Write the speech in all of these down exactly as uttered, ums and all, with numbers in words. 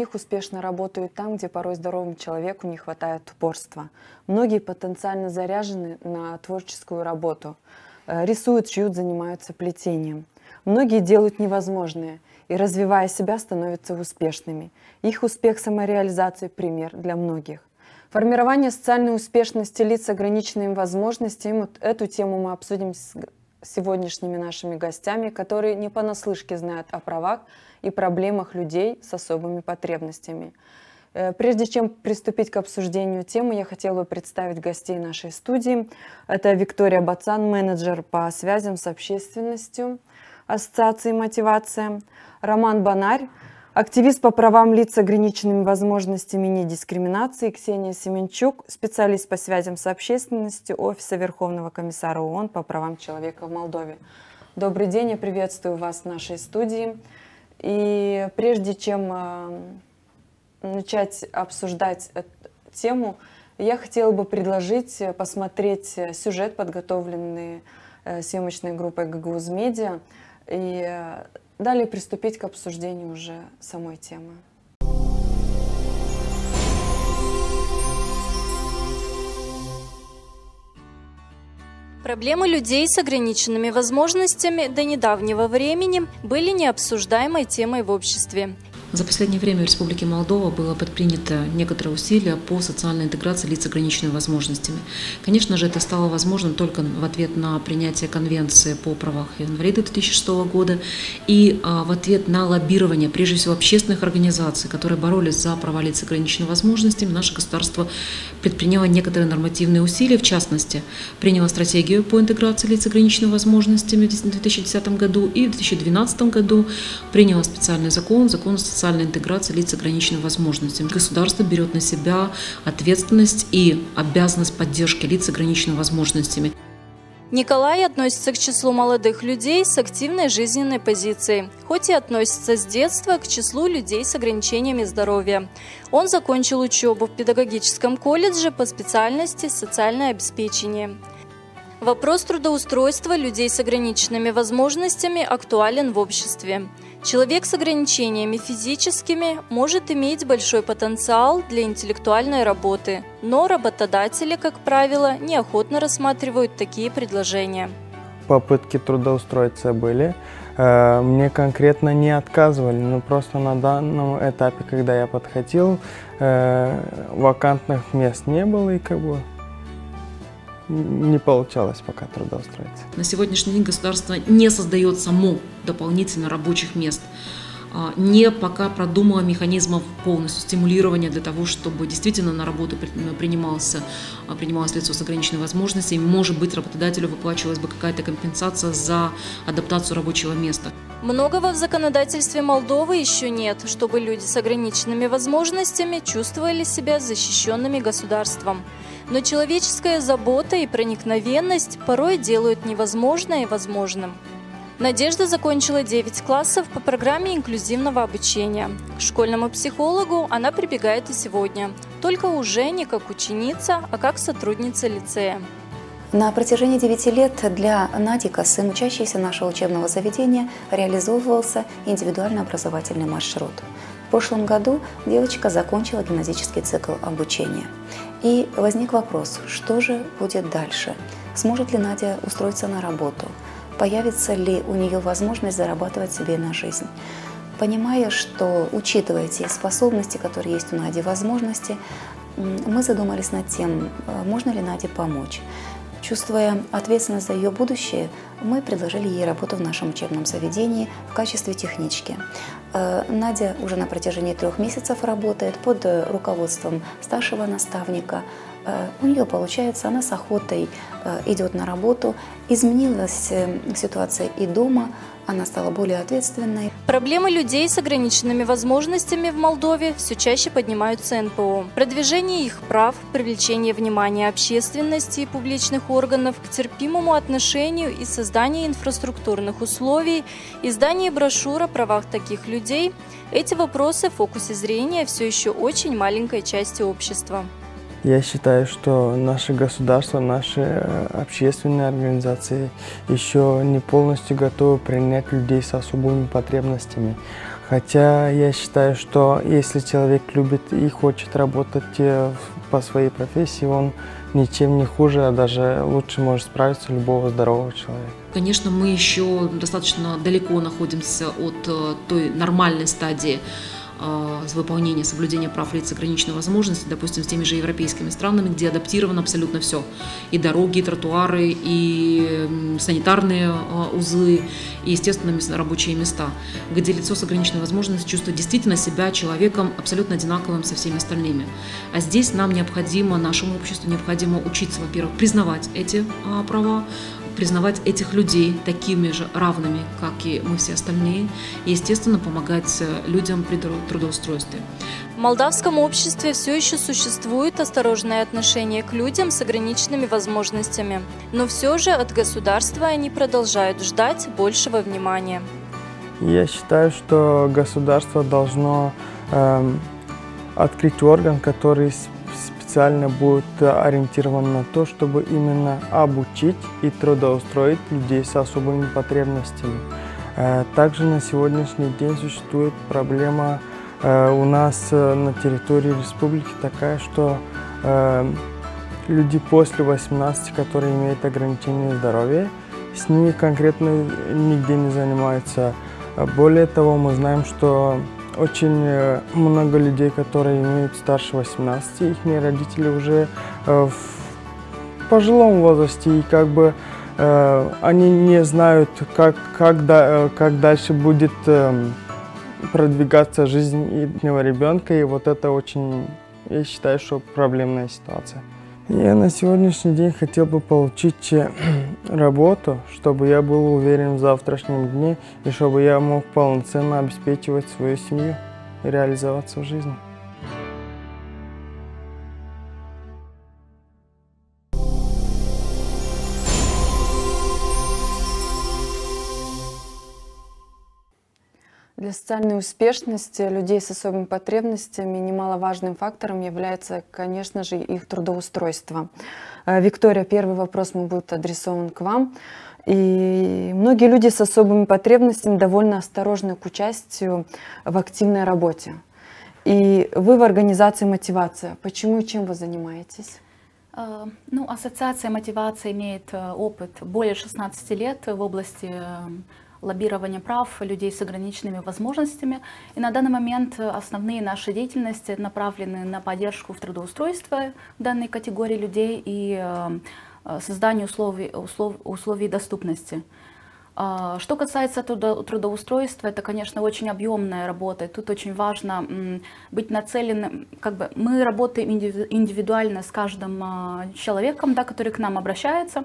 них успешно работают там, где порой здоровому человеку не хватает упорства. Многие потенциально заряжены на творческую работу. Рисуют, шьют, занимаются плетением. Многие делают невозможное и, развивая себя, становятся успешными. Их успех самореализации – пример для многих. Формирование социальной успешности лиц с ограниченными возможностями. Вот эту тему мы обсудим с сегодняшними нашими гостями, которые не понаслышке знают о правах и проблемах людей с особыми потребностями. Прежде чем приступить к обсуждению темы, я хотела бы представить гостей нашей студии. Это Виктория Бацан, менеджер по связям с общественностью Ассоциации «Мотивация», Роман Банарь, активист по правам лиц с ограниченными возможностями и недискриминации, Ксения Семенчук, специалист по связям с общественностью Офиса Верховного комиссара ООН по правам человека в Молдове. Добрый день, я приветствую вас в нашей студии. И прежде чем э, начать обсуждать эту тему, я хотела бы предложить посмотреть сюжет, подготовленный э, съемочной группой Гагаuz Медиа, и э, далее приступить к обсуждению уже самой темы. Проблемы людей с ограниченными возможностями до недавнего времени были необсуждаемой темой в обществе. За последнее время в Республике Молдова было предпринято некоторые усилия по социальной интеграции лиц с ограниченными возможностями. Конечно же, это стало возможным только в ответ на принятие Конвенции по правам инвалидов две тысячи шестого года и а, в ответ на лоббирование, прежде всего, общественных организаций, которые боролись за права лиц с ограниченными возможностями. Наше государство предприняло некоторые нормативные усилия, в частности, приняло стратегию по интеграции лиц с ограниченными возможностями в две тысячи десятом году и в две тысячи двенадцатом году приняло специальный закон, закон о социальной интеграции лиц с ограниченными возможностями. Государство берет на себя ответственность и обязанность поддержки лиц с ограниченными возможностями. Николай относится к числу молодых людей с активной жизненной позицией, хоть и относится с детства к числу людей с ограничениями здоровья. Он закончил учебу в педагогическом колледже по специальности «Социальное обеспечение». Вопрос трудоустройства людей с ограниченными возможностями актуален в обществе. Человек с ограничениями физическими может иметь большой потенциал для интеллектуальной работы, но работодатели, как правило, неохотно рассматривают такие предложения. Попытки трудоустроиться были. Мне конкретно не отказывали, но просто на данном этапе, когда я подходил, вакантных мест не было и как бы не получалось пока трудоустроиться. На сегодняшний день государство не создает само дополнительно рабочих мест, не пока продумало механизмов полностью стимулирования для того, чтобы действительно на работу принимался, принималось лицо с ограниченными возможностями. Может быть, работодателю выплачивалась бы какая-то компенсация за адаптацию рабочего места. Многого в законодательстве Молдовы еще нет, чтобы люди с ограниченными возможностями чувствовали себя защищенными государством. Но человеческая забота и проникновенность порой делают невозможное возможным. Надежда закончила девять классов по программе инклюзивного обучения. К школьному психологу она прибегает и сегодня, только уже не как ученица, а как сотрудница лицея. На протяжении девяти лет для Нади Касым, учащейся нашего учебного заведения, реализовывался индивидуально-образовательный маршрут. В прошлом году девочка закончила гимназический цикл обучения. И возник вопрос, что же будет дальше? Сможет ли Надя устроиться на работу? Появится ли у нее возможность зарабатывать себе на жизнь? Понимая, что, учитывая те способности, которые есть у Нади, возможности, мы задумались над тем, можно ли Наде помочь. Чувствуя ответственность за ее будущее, мы предложили ей работу в нашем учебном заведении в качестве технички. Надя уже на протяжении трех месяцев работает под руководством старшего наставника. У нее получается, она с охотой идет на работу. Изменилась ситуация и дома, она стала более ответственной. Проблемы людей с ограниченными возможностями в Молдове все чаще поднимаются эн пэ о. Продвижение их прав, привлечение внимания общественности и публичных органов к терпимому отношению и создание инфраструктурных условий, издание брошюр о правах таких людей – эти вопросы в фокусе зрения все еще очень маленькой части общества. Я считаю, что наше государство, наши общественные организации еще не полностью готовы принять людей с особыми потребностями. Хотя я считаю, что если человек любит и хочет работать по своей профессии, он ничем не хуже, а даже лучше может справиться любого здорового человека. Конечно, мы еще достаточно далеко находимся от той нормальной стадии выполнения, соблюдения прав лиц с ограниченной возможностью, допустим, с теми же европейскими странами, где адаптировано абсолютно все. И дороги, и тротуары, и санитарные узлы, и, естественно, рабочие места, где лицо с ограниченной возможностью чувствует действительно себя человеком абсолютно одинаковым со всеми остальными. А здесь нам необходимо, нашему обществу необходимо учиться, во-первых, признавать эти права, признавать этих людей такими же равными, как и мы все остальные, и, естественно, помогать людям при трудоустройстве. В молдавском обществе все еще существует осторожное отношение к людям с ограниченными возможностями, но все же от государства они продолжают ждать большего внимания. Я считаю, что государство должно э, открыть орган, который специально будет ориентирован на то, чтобы именно обучить и трудоустроить людей с особыми потребностями. Также на сегодняшний день существует проблема у нас на территории республики такая, что люди после восемнадцати, которые имеют ограничения здоровья, с ними конкретно нигде не занимаются. Более того, мы знаем, что очень много людей, которые имеют старше восемнадцати, их родители уже в пожилом возрасте, и как бы э, они не знают, как, как, да, как дальше будет э, продвигаться жизнь их ребенка, и вот это очень, я считаю, что проблемная ситуация. Я на сегодняшний день хотел бы получить работу, чтобы я был уверен в завтрашнем дне и чтобы я мог полноценно обеспечивать свою семью и реализоваться в жизни. Для социальной успешности людей с особыми потребностями немаловажным фактором является, конечно же, их трудоустройство. Виктория, первый вопрос мой будет адресован к вам. И многие люди с особыми потребностями довольно осторожны к участию в активной работе. И вы в организации «Мотивация». Почему и чем вы занимаетесь? Ну, ассоциация «Мотивация» имеет опыт более шестнадцати лет в области лоббирования прав людей с ограниченными возможностями. И на данный момент основные наши деятельности направлены на поддержку в трудоустройстве данной категории людей и созданию условий, услов, условий доступности. Что касается трудоустройства, это, конечно, очень объемная работа. Тут очень важно быть нацеленным. Как бы мы работаем индивидуально с каждым человеком, да, который к нам обращается.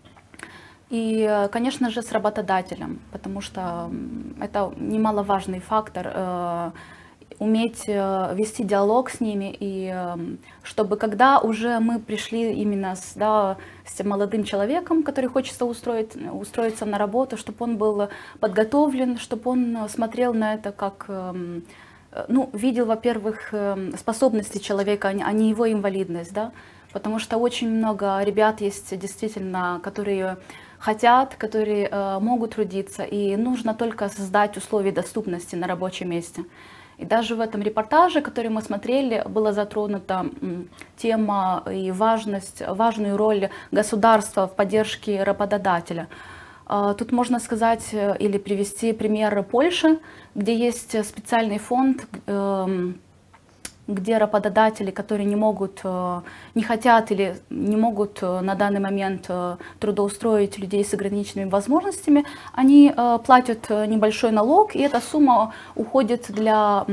И, конечно же, с работодателем, потому что это немаловажный фактор, э, уметь вести диалог с ними, и э, чтобы когда уже мы пришли именно с, да, с молодым человеком, который хочет устроить, устроиться на работу, чтобы он был подготовлен, чтобы он смотрел на это как, э, ну, видел, во-первых, способности человека, а не его инвалидность, да, потому что очень много ребят есть действительно, которые хотят, которые э, могут трудиться, и нужно только создать условия доступности на рабочем месте. И даже в этом репортаже, который мы смотрели, была затронута м, тема и важность, важную роль государства в поддержке работодателя. Э, тут можно сказать или привести пример Польши, где есть специальный фонд, э, где работодатели, которые не могут, не хотят или не могут на данный момент трудоустроить людей с ограниченными возможностями, они платят небольшой налог, и эта сумма уходит для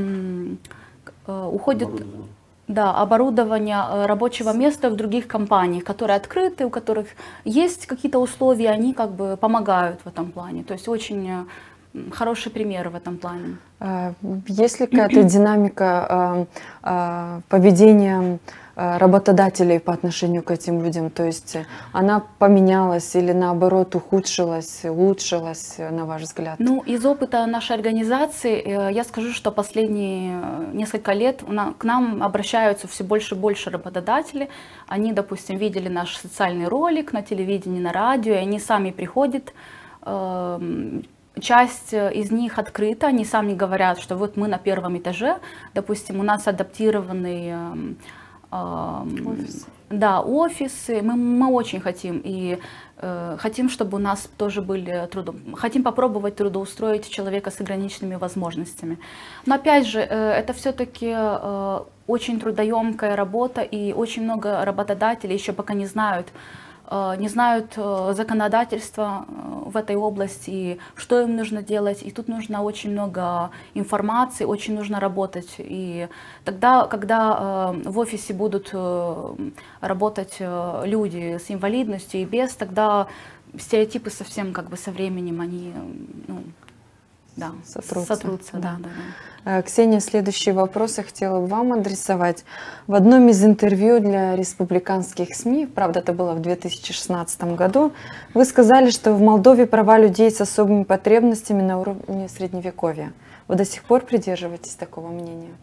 уходит, да, оборудования рабочего места в других компаниях, которые открыты, у которых есть какие-то условия, они как бы помогают в этом плане. То есть очень хороший пример в этом плане. Есть ли какая-то динамика поведения работодателей по отношению к этим людям? То есть она поменялась или наоборот ухудшилась, улучшилась, на ваш взгляд? Ну, из опыта нашей организации я скажу, что последние несколько лет к нам обращаются все больше и больше работодателей. Они, допустим, видели наш социальный ролик на телевидении, на радио, и они сами приходят, часть из них открыта, они сами говорят, что вот мы на первом этаже, допустим, у нас адаптированный Офис. Да, офисы, мы, мы очень хотим, и э, хотим, чтобы у нас тоже были трудо... хотим попробовать трудоустроить человека с ограниченными возможностями. Но опять же, э, это все-таки э, очень трудоемкая работа, и очень много работодателей еще пока не знают, э, не знают э, законодательства э, в этой области, и что им нужно делать, и тут нужно очень много информации, очень нужно работать, и тогда, когда э, в офисе будут э, работать э, люди с инвалидностью и без, тогда стереотипы совсем как бы со временем они, ну, да, сотрутся. сотрутся. Да. Да, да, да. Ксения, следующий вопрос я хотела бы вам адресовать. В одном из интервью для республиканских СМИ, правда, это было в две тысячи шестнадцатом году, вы сказали, что в Молдове права людей с особыми потребностями на уровне средневековья. Вы до сих пор придерживаетесь такого мнения?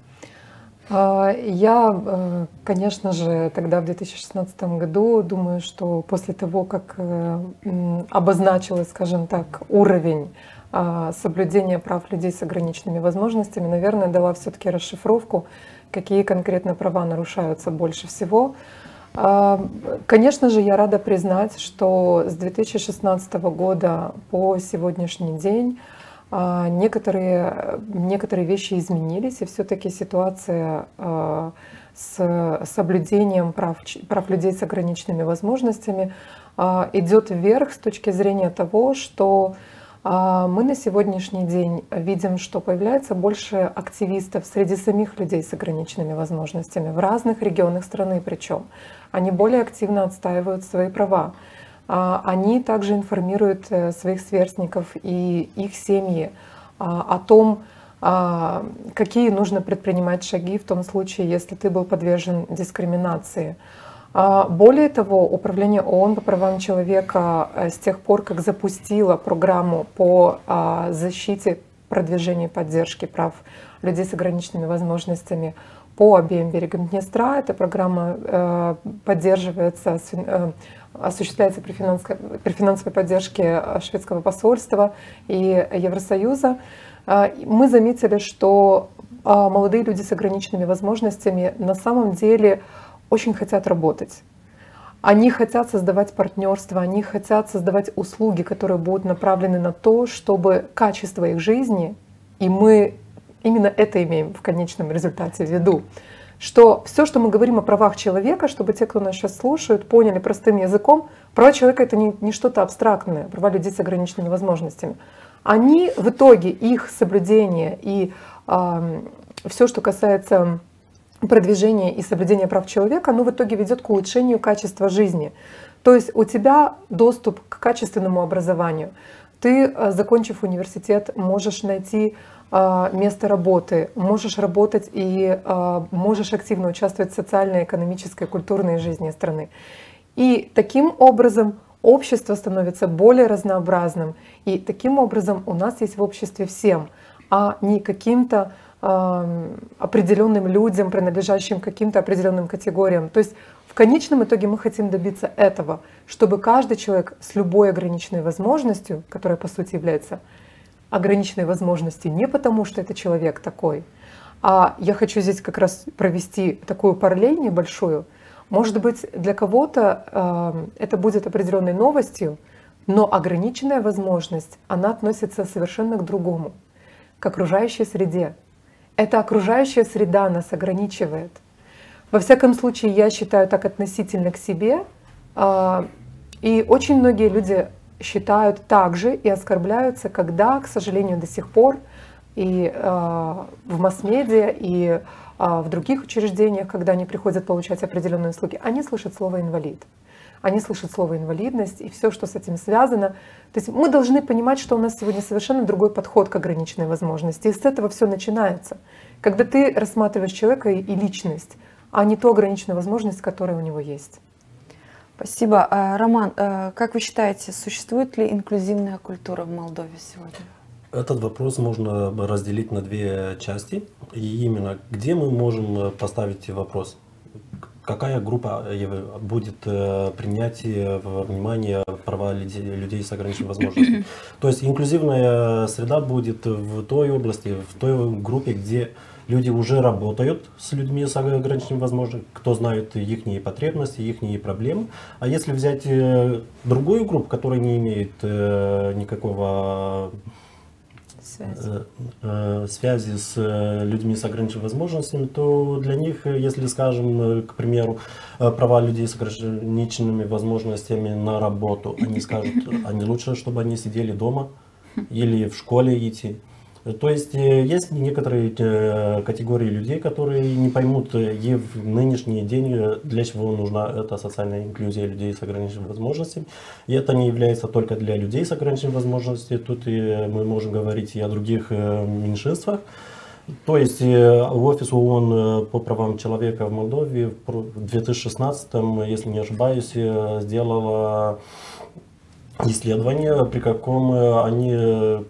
Я, конечно же, тогда в две тысячи шестнадцатом году думаю, что после того, как обозначилось, скажем так, уровень соблюдения прав людей с ограниченными возможностями, наверное, дала все-таки расшифровку, какие конкретно права нарушаются больше всего. Конечно же, я рада признать, что с две тысячи шестнадцатого года по сегодняшний день Некоторые, некоторые вещи изменились, и все-таки ситуация с соблюдением прав, прав людей с ограниченными возможностями идет вверх с точки зрения того, что мы на сегодняшний день видим, что появляется больше активистов среди самих людей с ограниченными возможностями в разных регионах страны, причем они более активно отстаивают свои права. Они также информируют своих сверстников и их семьи о том, какие нужно предпринимать шаги в том случае, если ты был подвержен дискриминации. Более того, Управление ООН по правам человека с тех пор, как запустило программу по защите, продвижению и поддержке прав людей с ограниченными возможностями по обеим берегам Днестра, эта программа поддерживается, осуществляется при финансовой, при финансовой поддержке шведского посольства и Евросоюза, мы заметили, что молодые люди с ограниченными возможностями на самом деле очень хотят работать. Они хотят создавать партнерство, они хотят создавать услуги, которые будут направлены на то, чтобы качество их жизни, и мы именно это имеем в конечном результате в виду, что все, что мы говорим о правах человека, чтобы те, кто нас сейчас слушают, поняли простым языком, права человека — это не, не что-то абстрактное, права людей с ограниченными возможностями. Они в итоге, их соблюдение и э, все, что касается продвижения и соблюдения прав человека, оно в итоге ведет к улучшению качества жизни. То есть у тебя доступ к качественному образованию. Ты, закончив университет, можешь найти место работы, можешь работать и можешь активно участвовать в социальной, экономической, культурной жизни страны. И таким образом общество становится более разнообразным. И таким образом у нас есть в обществе всем, а не каким-то определенным людям, принадлежащим каким-то определенным категориям. То есть в конечном итоге мы хотим добиться этого, чтобы каждый человек с любой ограниченной возможностью, которая по сути является ограниченной возможностью не потому, что это человек такой, а я хочу здесь как раз провести такую параллель небольшую. Может быть, для кого-то э, это будет определенной новостью, но ограниченная возможность, она относится совершенно к другому, к окружающей среде. Эта окружающая среда нас ограничивает. Во всяком случае, я считаю так относительно к себе. Э, и очень многие люди считают так же и оскорбляются, когда, к сожалению, до сих пор и э, в масс-медиа, и э, в других учреждениях, когда они приходят получать определенные услуги, они слышат слово «инвалид». Они слышат слово «инвалидность» и все, что с этим связано. То есть мы должны понимать, что у нас сегодня совершенно другой подход к ограниченной возможности. И с этого все начинается. Когда ты рассматриваешь человека и личность, а не ту ограниченную возможность, которая у него есть. Спасибо. Роман, как вы считаете, существует ли инклюзивная культура в Молдове сегодня? Этот вопрос можно разделить на две части. И именно где мы можем поставить вопрос? какая группа будет принять во внимание права людей с ограниченными возможностями. То есть инклюзивная среда будет в той области, в той группе, где люди уже работают с людьми с ограниченными возможностями, кто знает их потребности, их проблемы. А если взять другую группу, которая не имеет никакого связи. связи с людьми с ограниченными возможностями, то для них, если, скажем, к примеру, права людей с ограниченными возможностями на работу, они скажут, они лучше, чтобы они сидели дома или в школе идти. То есть есть некоторые категории людей, которые не поймут и в нынешний день, для чего нужна эта социальная инклюзия людей с ограниченными возможностями. И это не является только для людей с ограниченными возможностями. Тут и мы можем говорить и о других меньшинствах. То есть офис ООН по правам человека в Молдове в две тысячи шестнадцатом, если не ошибаюсь, сделала исследование, при каком они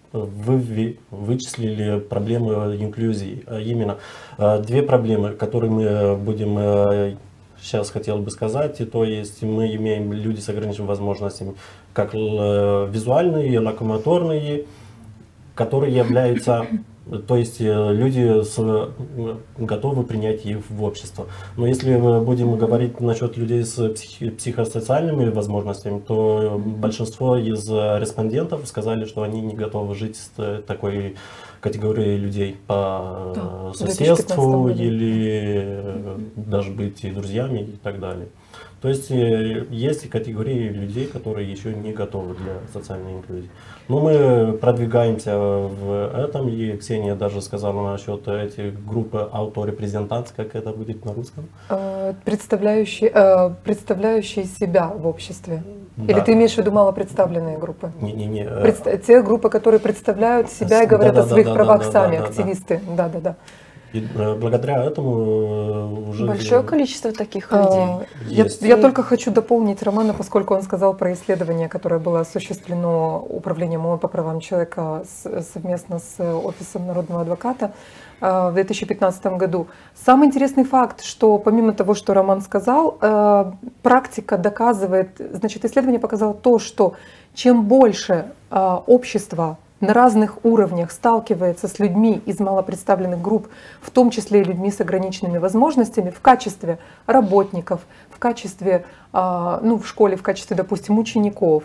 Вы вычислили проблемы инклюзии. А именно две проблемы, которые мы будем сейчас хотел бы сказать. То есть мы имеем люди с ограниченными возможностями, как визуальные, локомоторные, которые являются, то есть люди с, готовы принять их в общество. Но если мы будем говорить насчет людей с психи, психосоциальными возможностями, то большинство из респондентов сказали, что они не готовы жить с такой категорией людей по да, соседству или даже быть и друзьями и так далее. То есть есть категории людей, которые еще не готовы для социальной инклюзии. Но мы продвигаемся в этом, и Ксения даже сказала насчет этих групп ауторепрезентант, как это будет на русском? Представляющие, представляющие себя в обществе. Да. Или ты имеешь в виду малопредставленные группы? Не-не-не. Представ... Те группы, которые представляют себя и говорят да, да, о своих да, правах да, сами, да, активисты. Да-да-да. И благодаря этому уже... Большое количество таких людей. Я, я только хочу дополнить Романа, поскольку он сказал про исследование, которое было осуществлено Управлением ООН по правам человека совместно с Офисом народного адвоката в две тысячи пятнадцатом году. Самый интересный факт, что помимо того, что Роман сказал, практика доказывает, значит, исследование показало то, что чем больше общество на разных уровнях сталкивается с людьми из малопредставленных групп, в том числе и людьми с ограниченными возможностями, в качестве работников, в качестве, ну, в школе, в качестве, допустим, учеников,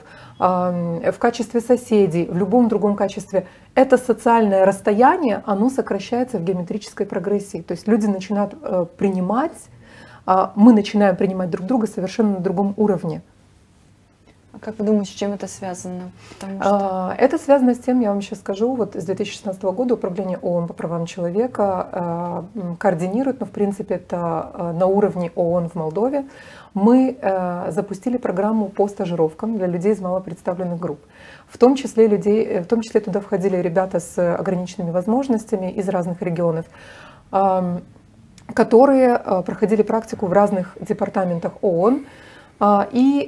в качестве соседей, в любом другом качестве, это социальное расстояние, оно сокращается в геометрической прогрессии. То есть люди начинают принимать, мы начинаем принимать друг друга совершенно на другом уровне. А как вы думаете, с чем это связано? Что... Это связано с тем, я вам сейчас скажу, вот с две тысячи шестнадцатого года Управление ООН по правам человека координирует, но в принципе это на уровне ООН в Молдове. Мы запустили программу по стажировкам для людей из малопредставленных групп. В том числе, людей, в том числе туда входили ребята с ограниченными возможностями из разных регионов, которые проходили практику в разных департаментах ООН. И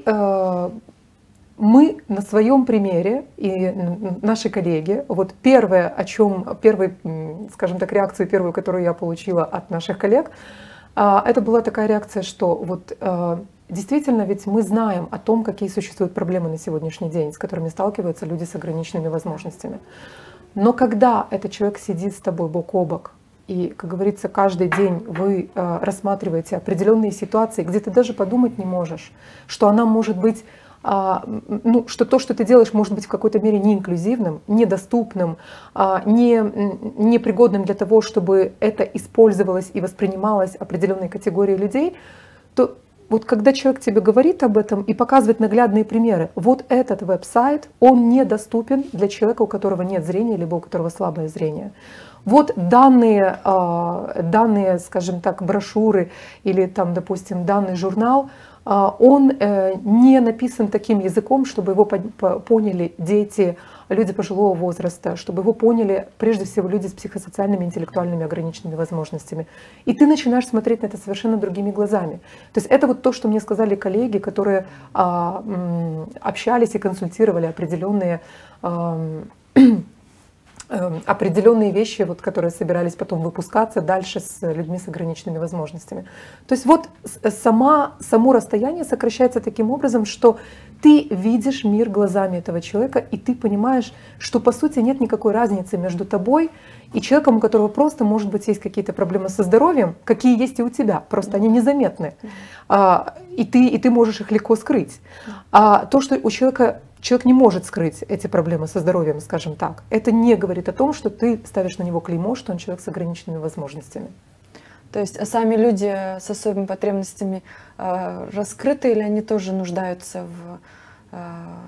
мы на своем примере и наши коллеги, вот первое, о чем, первый, скажем так, реакцию первую, которую я получила от наших коллег, это была такая реакция, что вот действительно ведь мы знаем о том, какие существуют проблемы на сегодняшний день, с которыми сталкиваются люди с ограниченными возможностями. Но когда этот человек сидит с тобой бок о бок, и, как говорится, каждый день вы рассматриваете определенные ситуации, где ты даже подумать не можешь, что она может быть, ну, что то, что ты делаешь, может быть в какой-то мере неинклюзивным, недоступным, не, непригодным для того, чтобы это использовалось и воспринималось определенной категорией людей, то вот когда человек тебе говорит об этом и показывает наглядные примеры, вот этот веб-сайт, он недоступен для человека, у которого нет зрения, либо у которого слабое зрение. Вот данные, данные, скажем так, брошюры или там, допустим, данный журнал, он не написан таким языком, чтобы его поняли дети, люди пожилого возраста, чтобы его поняли прежде всего люди с психосоциальными, интеллектуальными ограниченными возможностями. И ты начинаешь смотреть на это совершенно другими глазами. То есть это вот то, что мне сказали коллеги, которые общались и консультировали определенные определенные вещи, вот, которые собирались потом выпускаться дальше с людьми с ограниченными возможностями. То есть вот сама, само расстояние сокращается таким образом, что ты видишь мир глазами этого человека, и ты понимаешь, что по сути нет никакой разницы между тобой и человеком, у которого просто, может быть, есть какие-то проблемы со здоровьем, какие есть и у тебя, просто они незаметны, а, и, ты, и ты можешь их легко скрыть. А то, что у человека человек не может скрыть эти проблемы со здоровьем, скажем так, это не говорит о том, что ты ставишь на него клеймо, что он человек с ограниченными возможностями. То есть сами люди с особыми потребностями э, раскрыты, или они тоже нуждаются в, э,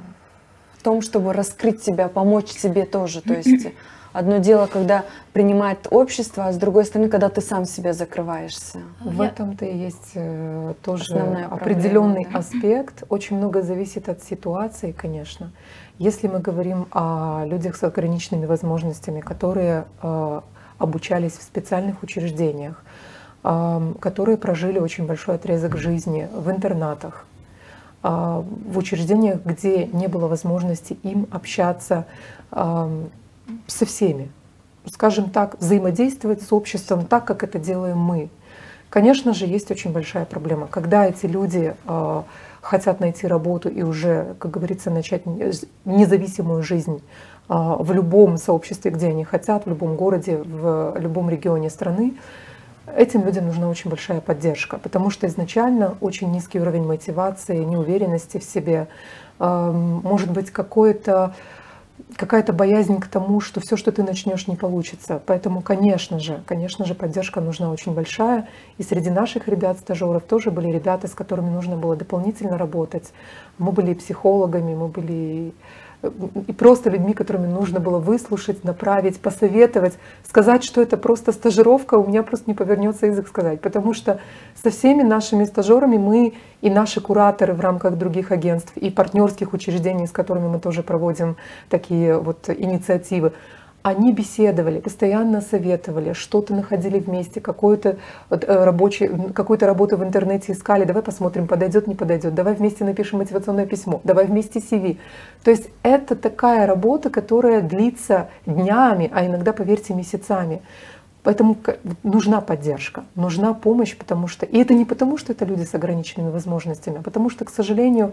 в том, чтобы раскрыть себя, помочь себе тоже? То есть одно дело, когда принимает общество, а с другой стороны, когда ты сам себе закрываешься. В этом-то и есть э, тоже Основная определенный проблема, да? аспект. Очень много зависит от ситуации, конечно. Если мы говорим о людях с ограниченными возможностями, которые э, обучались в специальных учреждениях, э, которые прожили очень большой отрезок жизни в интернатах, э, в учреждениях, где не было возможности им общаться э, со всеми, скажем так, взаимодействовать с обществом так, как это делаем мы. Конечно же, есть очень большая проблема. Когда эти люди э, хотят найти работу и уже, как говорится, начать независимую жизнь э, в любом сообществе, где они хотят, в любом городе, в любом регионе страны, этим людям нужна очень большая поддержка, потому что изначально очень низкий уровень мотивации, неуверенности в себе, э, может быть, какое-то какая-то боязнь к тому, что все, что ты начнешь, не получится. Поэтому, конечно же, конечно же, поддержка нужна очень большая. И среди наших ребят-стажеров тоже были ребята, с которыми нужно было дополнительно работать. Мы были и психологами, мы были и просто людьми, которыми нужно было выслушать, направить, посоветовать, сказать, что это просто стажировка, у меня просто не повернется язык сказать. Потому что со всеми нашими стажерами мы и наши кураторы в рамках других агентств, и партнерских учреждений, с которыми мы тоже проводим такие вот инициативы, они беседовали, постоянно советовали, что-то находили вместе, какую-то рабочий, какую-то работу в интернете искали, давай посмотрим, подойдет, не подойдет, давай вместе напишем мотивационное письмо, давай вместе си ви. То есть это такая работа, которая длится днями, а иногда, поверьте, месяцами. Поэтому нужна поддержка, нужна помощь, потому что... И это не потому, что это люди с ограниченными возможностями, а потому что, к сожалению,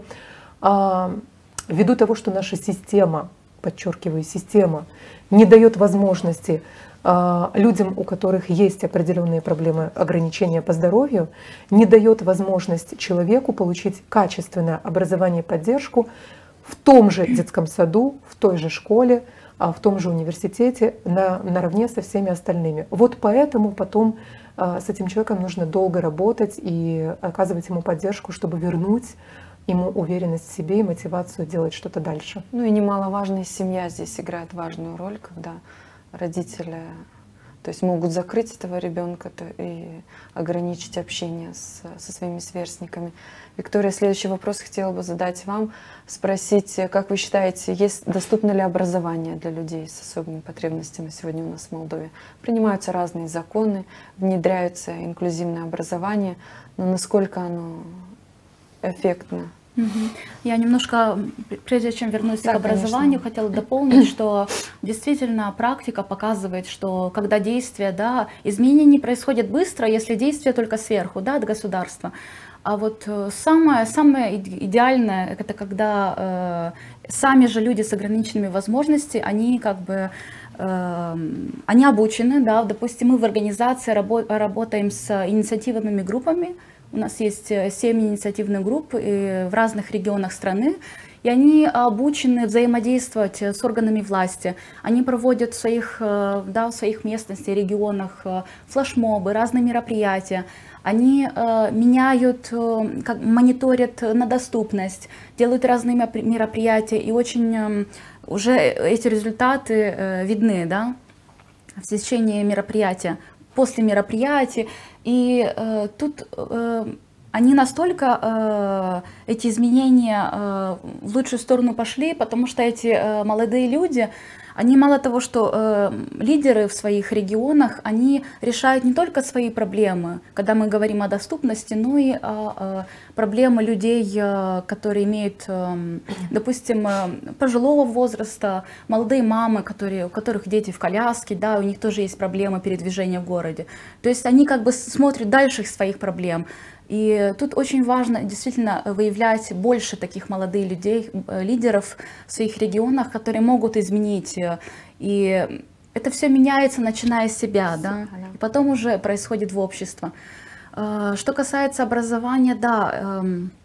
ввиду того, что наша система, подчеркиваю, система, не дает возможности э, людям, у которых есть определенные проблемы, ограничения по здоровью, не дает возможность человеку получить качественное образование и поддержку в том же детском саду, в той же школе, в том же университете, на, наравне со всеми остальными. Вот поэтому потом э, с этим человеком нужно долго работать и оказывать ему поддержку, чтобы вернуть ему уверенность в себе и мотивацию делать что-то дальше. Ну и немаловажно, семья здесь играет важную роль, когда родители, то есть, могут закрыть этого ребенка и ограничить общение с, со своими сверстниками. Виктория, следующий вопрос хотела бы задать вам, спросить, как вы считаете, есть, доступно ли образование для людей с особыми потребностями сегодня у нас в Молдове? Принимаются разные законы, внедряется инклюзивное образование, но насколько оно эффектно? Я немножко, прежде чем вернуться да, к образованию, конечно. хотела дополнить, что действительно практика показывает, что когда действие, да, изменения не происходят быстро, если действие только сверху, да, от государства. А вот самое, самое идеальное, это когда э, сами же люди с ограниченными возможностями, они как бы э, они обучены, да, допустим, мы в организации рабо работаем с инициативными группами. У нас есть семь инициативных групп в разных регионах страны, и они обучены взаимодействовать с органами власти. Они проводят в своих, да, в своих местностях, регионах флешмобы, разные мероприятия. Они э, меняют, э, как, мониторят на доступность, делают разные мероприятия, и очень э, уже эти результаты э, видны, да, в течение мероприятия, после мероприятий. И э, тут э, они настолько, э, эти изменения э, в лучшую сторону пошли, потому что эти э, молодые люди, Они мало того, что э, лидеры в своих регионах, они решают не только свои проблемы, когда мы говорим о доступности, но и о, о проблемы людей, э, которые имеют, э, допустим, э, пожилого возраста, молодые мамы, которые, у которых дети в коляске, да, у них тоже есть проблемы передвижения в городе. То есть они как бы смотрят дальше своих проблем. И тут очень важно действительно выявлять больше таких молодых людей, лидеров в своих регионах, которые могут изменить. И это все меняется, начиная с себя, да, и потом уже происходит в обществе. Что касается образования, да,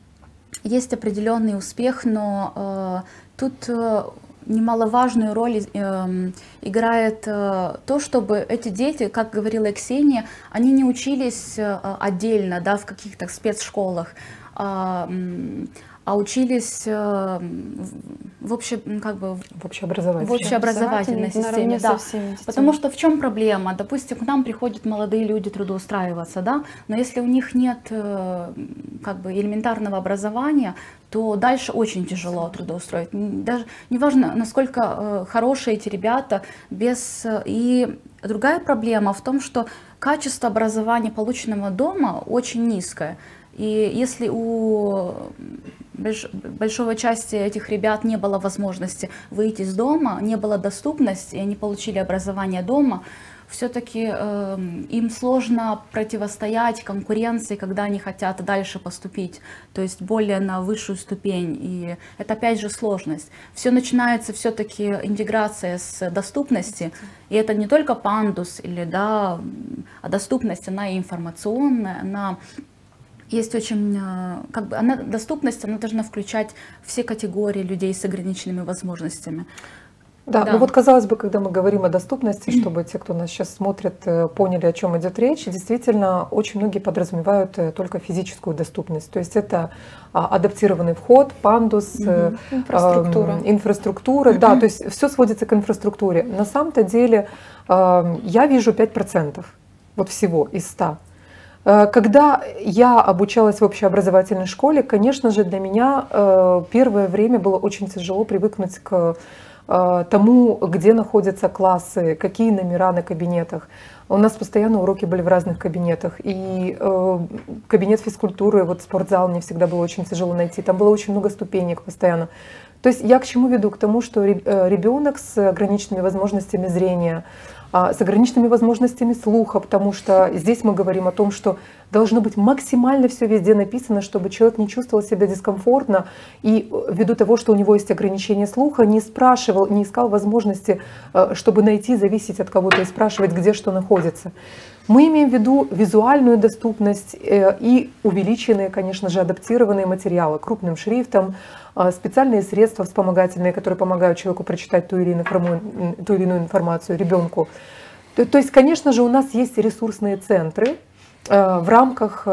есть определенный успех, но тут немаловажную роль э, играет э, то, чтобы эти дети, как говорила Ксения, они не учились э, отдельно, да, в каких-то спецшколах, а, а учились э, в, обще, как бы, в общеобразовательной, в общеобразовательной системе. Да. Потому что в чем проблема? Допустим, к нам приходят молодые люди трудоустраиваться, да, но если у них нет э, как бы элементарного образования, то дальше очень тяжело трудоустроить. Даже неважно, насколько э, хорошие эти ребята, без... И другая проблема в том, что качество образования, полученного дома, очень низкое. И если у большого части этих ребят не было возможности выйти из дома, не было доступности, и они получили образование дома, все-таки э, им сложно противостоять конкуренции, когда они хотят дальше поступить, то есть более на высшую ступень. И это опять же сложность. Все начинается все-таки интеграция с доступности, и это не только пандус, или, да, а доступность, она и информационная, она есть очень, как бы, она, доступность, она должна включать все категории людей с ограниченными возможностями. Да, Да. ну вот казалось бы, когда мы говорим о доступности, чтобы те, кто нас сейчас смотрит, поняли, о чем идет речь, действительно, очень многие подразумевают только физическую доступность. То есть это адаптированный вход, пандус, угу. инфраструктура. Э, инфраструктура. Да, то есть все сводится к инфраструктуре. На самом-то деле э, я вижу пять процентов вот всего из ста. Когда я обучалась в общеобразовательной школе, конечно же, для меня э, первое время было очень тяжело привыкнуть к тому, где находятся классы, какие номера на кабинетах. У нас постоянно уроки были в разных кабинетах. И э, кабинет физкультуры, вот спортзал мне всегда было очень тяжело найти. Там было очень много ступенек постоянно. То есть я к чему веду? К тому, что ребенок с ограниченными возможностями зрения, с ограниченными возможностями слуха, потому что здесь мы говорим о том, что должно быть максимально все везде написано, чтобы человек не чувствовал себя дискомфортно и ввиду того, что у него есть ограничение слуха, не спрашивал, не искал возможности, чтобы найти, зависеть от кого-то и спрашивать, где что находится. Мы имеем в виду визуальную доступность и увеличенные, конечно же, адаптированные материалы крупным шрифтом, специальные средства вспомогательные, которые помогают человеку прочитать ту или иную, ту или иную информацию, ребенку. То, то есть, конечно же, у нас есть ресурсные центры в рамках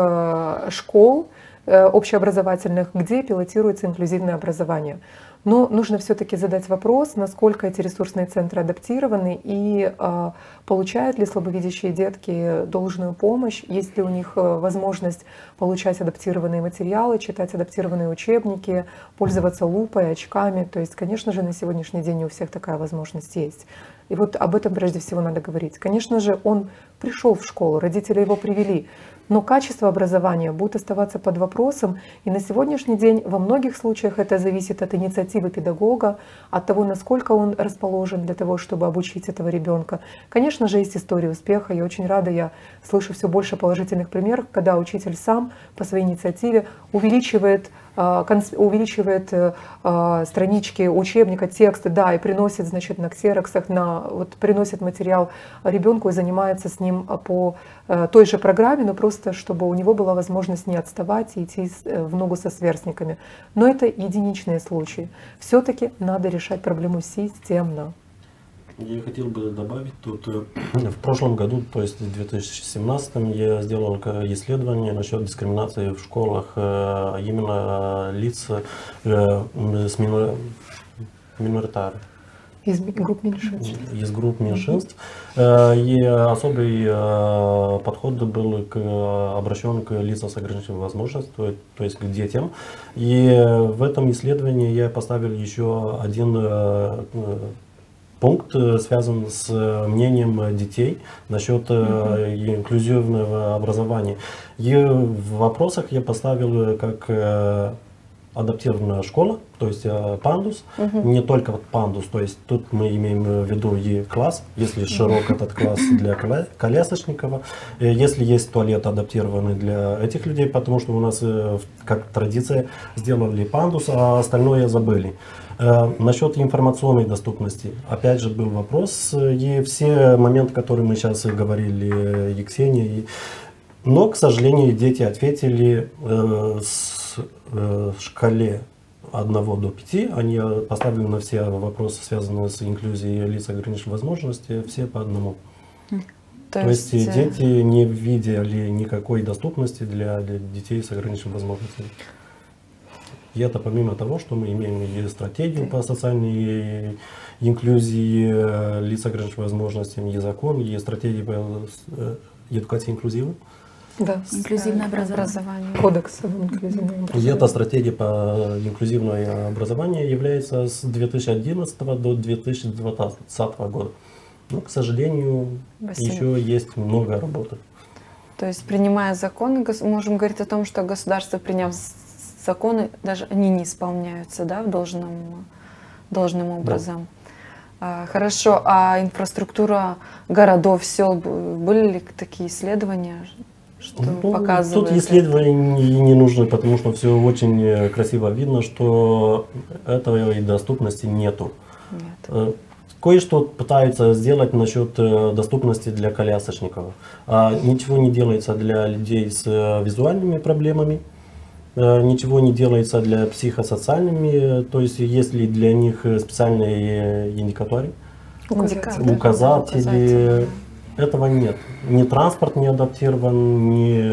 школ общеобразовательных, где пилотируется инклюзивное образование. Но нужно все-таки задать вопрос, насколько эти ресурсные центры адаптированы и э, получают ли слабовидящие детки должную помощь, есть ли у них возможность получать адаптированные материалы, читать адаптированные учебники, пользоваться лупой, очками. То есть, конечно же, на сегодняшний день не у всех такая возможность есть. И вот об этом прежде всего надо говорить. Конечно же, он пришел в школу, родители его привели, но качество образования будет оставаться под вопросом. И на сегодняшний день во многих случаях это зависит от инициативы педагога, от того, насколько он расположен для того, чтобы обучить этого ребенка. Конечно же, есть истории успеха. Я очень рада, я слышу все больше положительных примеров, когда учитель сам по своей инициативе увеличивает увеличивает э, странички учебника, тексты, да, и приносит, значит, на ксероксах, на, вот, приносит материал ребенку и занимается с ним по э, той же программе, но просто, чтобы у него была возможность не отставать и идти в ногу со сверстниками. Но это единичные случаи. Все-таки надо решать проблему системно. Я хотел бы добавить, тут в прошлом году, то есть в две тысячи семнадцатом, я сделал исследование насчет дискриминации в школах именно лиц с миноритарных. Из групп меньшинств. Из групп меньшинств. И особый подход был к, обращен к лицам с ограниченными возможностями, то есть к детям. И в этом исследовании я поставил еще один пункт связан с мнением детей насчет mm-hmm. инклюзивного образования. И в вопросах я поставил как адаптированная школа, то есть пандус, uh-huh. не только вот пандус, то есть тут мы имеем в виду и класс, если широк этот класс для колясочников, если есть туалет адаптированный для этих людей, потому что у нас как традиция сделали пандус, а остальное забыли. Насчет информационной доступности, опять же был вопрос, и все моменты, которые мы сейчас говорили, и Ксения, и... но, к сожалению, дети ответили э, с э, шкале от одного до пяти, они поставили на все вопросы, связанные с инклюзией лиц с ограниченными возможностями, все по одному. То, То есть, есть дети не видели никакой доступности для, для детей с ограниченными возможностями. И это помимо того, что мы имеем и стратегию по социальной инклюзии лиц с ограниченными возможностями, и закон, и стратегию по эдукации инклюзивной. Да, инклюзивное образование. Кодекс об инклюзивном образовании. И эта стратегия по инклюзивному образованию является с две тысячи одиннадцатого до две тысячи двадцатого года. Но, к сожалению, Спасибо. еще есть много работы. То есть, принимая законы, можем говорить о том, что государство, приняв законы, даже они не исполняются, да, в должном, должным образом. Да. Хорошо, а инфраструктура городов, сел, были ли такие исследования, что ну, показывает? Тут исследования не, не нужны, потому что все очень красиво видно, что этой доступности нету. Нет. Кое-что пытаются сделать насчет доступности для колясочников. А ничего не делается для людей с визуальными проблемами. Ничего не делается для психосоциальными, то есть есть ли для них специальные индикаторы, указатели, указатели. Этого нет. Ни транспорт не адаптирован, ни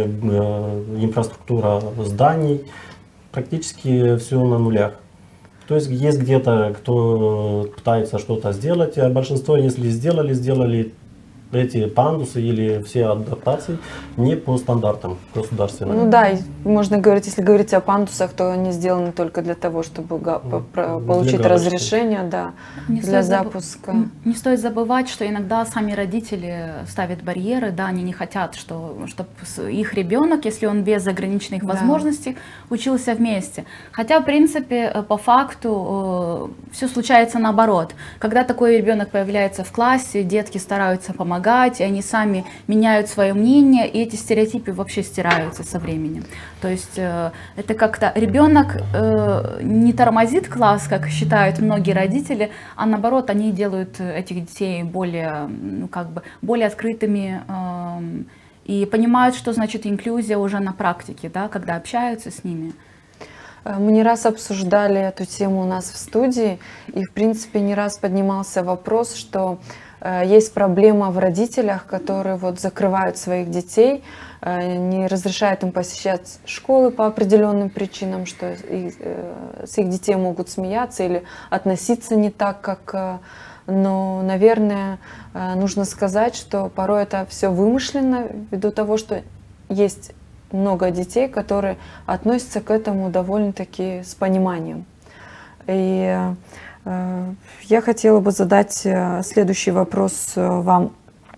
э, инфраструктура зданий, практически все на нулях. То есть есть где-то, кто пытается что-то сделать, а большинство, если сделали, сделали эти пандусы или все адаптации не по стандартам государственным. Ну да, можно говорить, если говорить о пандусах, то они сделаны только для того, чтобы получить разрешение, да, не для запуска. Заб... Не стоит забывать, что иногда сами родители ставят барьеры, да, они не хотят, что, чтобы их ребенок, если он без ограниченных да. возможностей, учился вместе. Хотя, в принципе, по факту все случается наоборот. Когда такой ребенок появляется в классе, детки стараются помогать, и они сами меняют свое мнение, и эти стереотипы вообще стираются со временем. То есть э, это как-то ребенок э, не тормозит класс, как считают многие родители, а наоборот, они делают этих детей более, ну, как бы, более открытыми э, и понимают, что значит инклюзия уже на практике, да, когда общаются с ними. Мы не раз обсуждали эту тему у нас в студии, и в принципе не раз поднимался вопрос, что есть проблема в родителях, которые вот закрывают своих детей, не разрешают им посещать школы по определенным причинам, что с их детей могут смеяться или относиться не так, как... Но, наверное, нужно сказать, что порой это все вымышленно, ввиду того, что есть много детей, которые относятся к этому довольно-таки с пониманием. И я хотела бы задать следующий вопрос вам,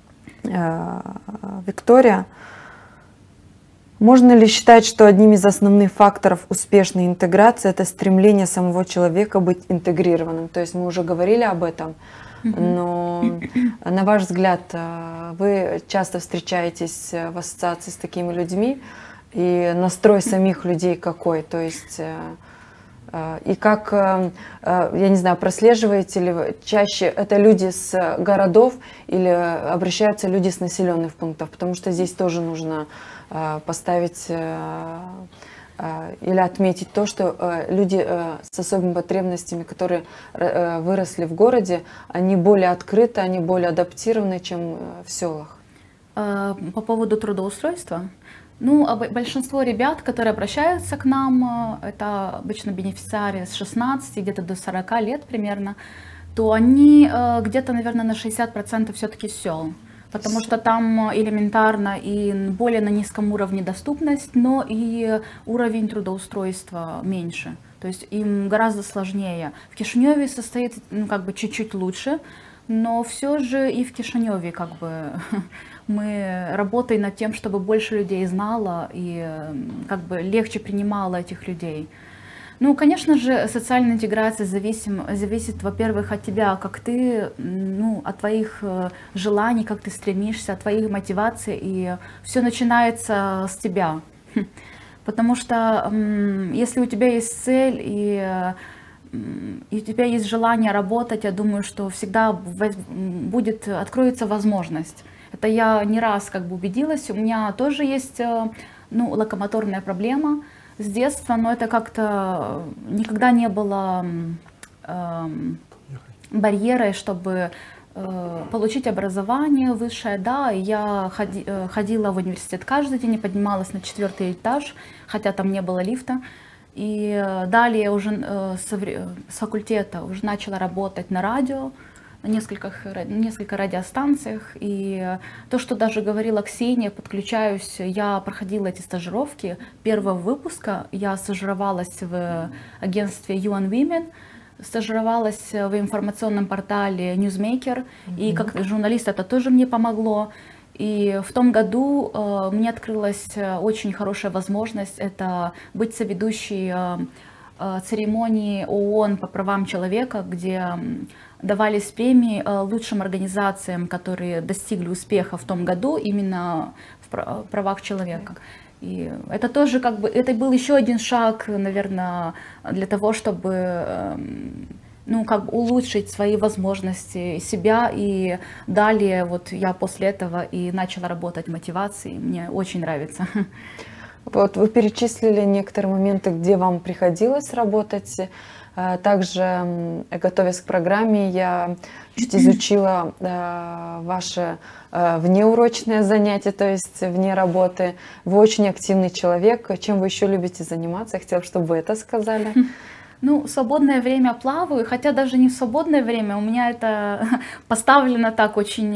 Виктория. Можно ли считать, что одним из основных факторов успешной интеграции это стремление самого человека быть интегрированным? То есть мы уже говорили об этом, но на ваш взгляд, вы часто встречаетесь в ассоциации с такими людьми, и настрой самих людей какой? То есть... И как, я не знаю, прослеживаете ли вы, чаще это люди с городов или обращаются люди с населенных пунктов? Потому что здесь тоже нужно поставить или отметить то, что люди с особыми потребностями, которые выросли в городе, они более открыты, они более адаптированы, чем в селах. По поводу трудоустройства? Ну, большинство ребят, которые обращаются к нам, это обычно бенефициары с шестнадцати где-то до сорока лет примерно, то они где-то, наверное, на шестьдесят процентов все-таки сел. Потому что там элементарно и более на низком уровне доступность, но и уровень трудоустройства меньше. То есть им гораздо сложнее. В Кишиневе состоит, ну, как бы чуть-чуть лучше. Но все же и в Кишиневе как бы мы работаем над тем, чтобы больше людей знало и как бы легче принимало этих людей. Ну, конечно же, социальная интеграция зависим, зависит, во-первых, от тебя, как ты, ну, от твоих желаний, как ты стремишься, от твоей мотивации, и все начинается с тебя. Потому что если у тебя есть цель и и у тебя есть желание работать, я думаю, что всегда будет, откроется возможность. Это я не раз как бы убедилась. У меня тоже есть, ну, локомоторная проблема с детства, но это как-то никогда не было э, барьерой, чтобы э, получить образование высшее. Да, я ходи, ходила в университет каждый день и поднималась на четвертый этаж, хотя там не было лифта. И далее уже с факультета уже начала работать на радио, на нескольких, несколько радиостанциях. И то, что даже говорила Ксения, подключаюсь, я проходила эти стажировки. Первого выпуска я стажировалась в агентстве ю эн Women, стажировалась в информационном портале Newsmaker, mm-hmm. и как журналист это тоже мне помогло. И в том году э, мне открылась очень хорошая возможность, это быть соведущей э, э, церемонии ООН по правам человека, где э, давались премии э, лучшим организациям, которые достигли успеха в том году именно в правах человека. И это тоже как бы, это был еще один шаг, наверное, для того, чтобы э, ну, как бы улучшить свои возможности себя, и далее вот я после этого и начала работать в мотивации, мне очень нравится. Вот вы перечислили некоторые моменты, где вам приходилось работать. Также, готовясь к программе, я чуть изучила ваше внеурочное занятие, то есть вне работы. Вы очень активный человек. Чем вы еще любите заниматься? Я хотела, чтобы вы это сказали. Ну, в свободное время плаваю, хотя даже не в свободное время, у меня это поставлено так очень,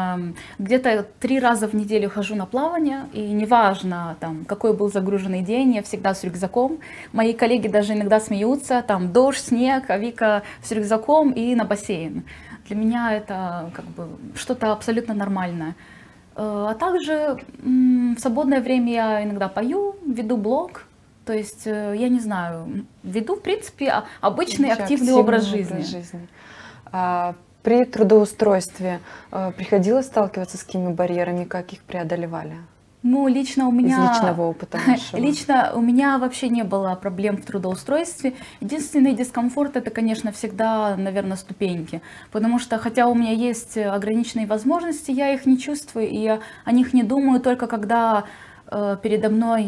где-то три раза в неделю хожу на плавание, и неважно, там, какой был загруженный день, я всегда с рюкзаком. Мои коллеги даже иногда смеются, там, дождь, снег, а Вика с рюкзаком и на бассейн. Для меня это как бы что-то абсолютно нормальное. А также в свободное время я иногда пою, веду блог. То есть, я не знаю, веду, в принципе, обычный активный, активный образ жизни. Образ жизни. А, при трудоустройстве а, приходилось сталкиваться с какими барьерами, как их преодолевали? Ну, лично у меня... Из личного опыта нашего. Лично у меня вообще не было проблем в трудоустройстве. Единственный дискомфорт — это, конечно, всегда, наверное, ступеньки. Потому что, хотя у меня есть ограниченные возможности, я их не чувствую, и я о них не думаю только когда... передо мной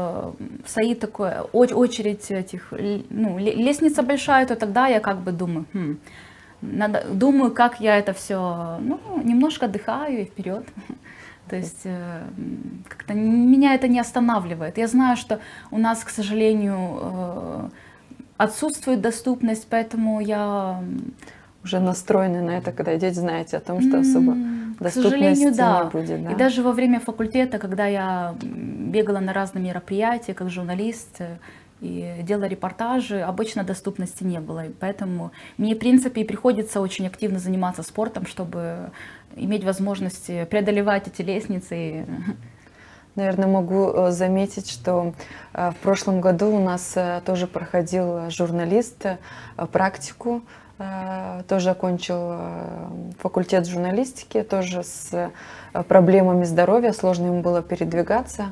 стоит такое очередь этих, ну, лестница большая, то тогда я как бы думаю, хм, надо, думаю, как я это все, ну, немножко отдыхаю и вперед. То есть как-то меня это не останавливает. Я знаю, что у нас, к сожалению, отсутствует доступность, поэтому я уже настроены на это, когда идете, знаете о том, что особо mm, доступности к сожалению, да. не будет. Да. И даже во время факультета, когда я бегала на разные мероприятия, как журналист, и делала репортажи, обычно доступности не было. И поэтому мне, в принципе, приходится очень активно заниматься спортом, чтобы иметь возможность преодолевать эти лестницы. Наверное, могу заметить, что в прошлом году у нас тоже проходил журналист практику, тоже окончил факультет журналистики, тоже с проблемами здоровья, сложно ему было передвигаться,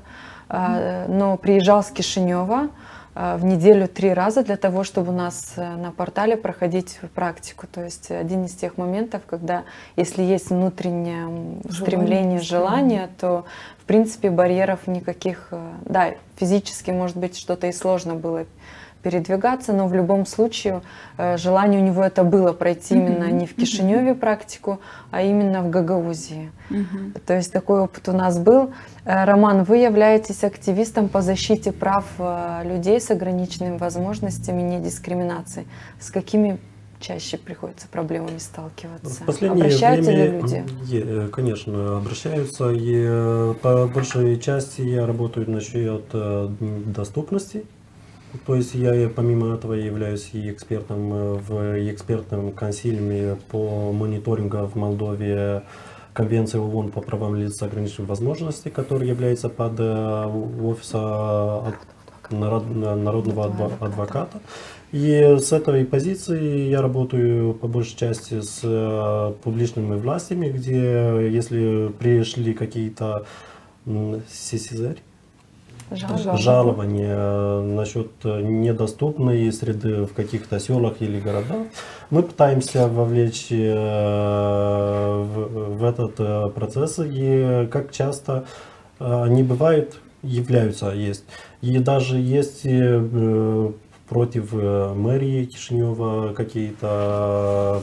но приезжал с Кишинева в неделю три раза для того, чтобы у нас на портале проходить практику. То есть один из тех моментов, когда если есть внутреннее стремление, желание, то в принципе барьеров никаких, да, физически может быть что-то и сложно было передвигаться, но в любом случае желание у него это было пройти mm-hmm. именно не в Кишиневе практику, а именно в Гагаузии. Mm-hmm. То есть такой опыт у нас был. Роман, вы являетесь активистом по защите прав людей с ограниченными возможностями, недискриминации. С какими чаще приходится проблемами сталкиваться? В последнее Обращаются время, ли люди? Конечно, обращаются. И по большей части я работаю насчет доступности. То есть я помимо этого являюсь и экспертом в экспертном консилиуме по мониторингу в Молдове Конвенции ООН по правам лиц с ограниченными возможностями, который является под офиса народного адвоката. И с этой позиции я работаю по большей части с публичными властями, где если пришли какие-то сесизари, Жалобы. жалования насчет недоступной среды в каких-то селах или городах, мы пытаемся вовлечь в, в этот процесс, и как часто они бывают, являются, есть. И даже есть против мэрии Кишинева какие-то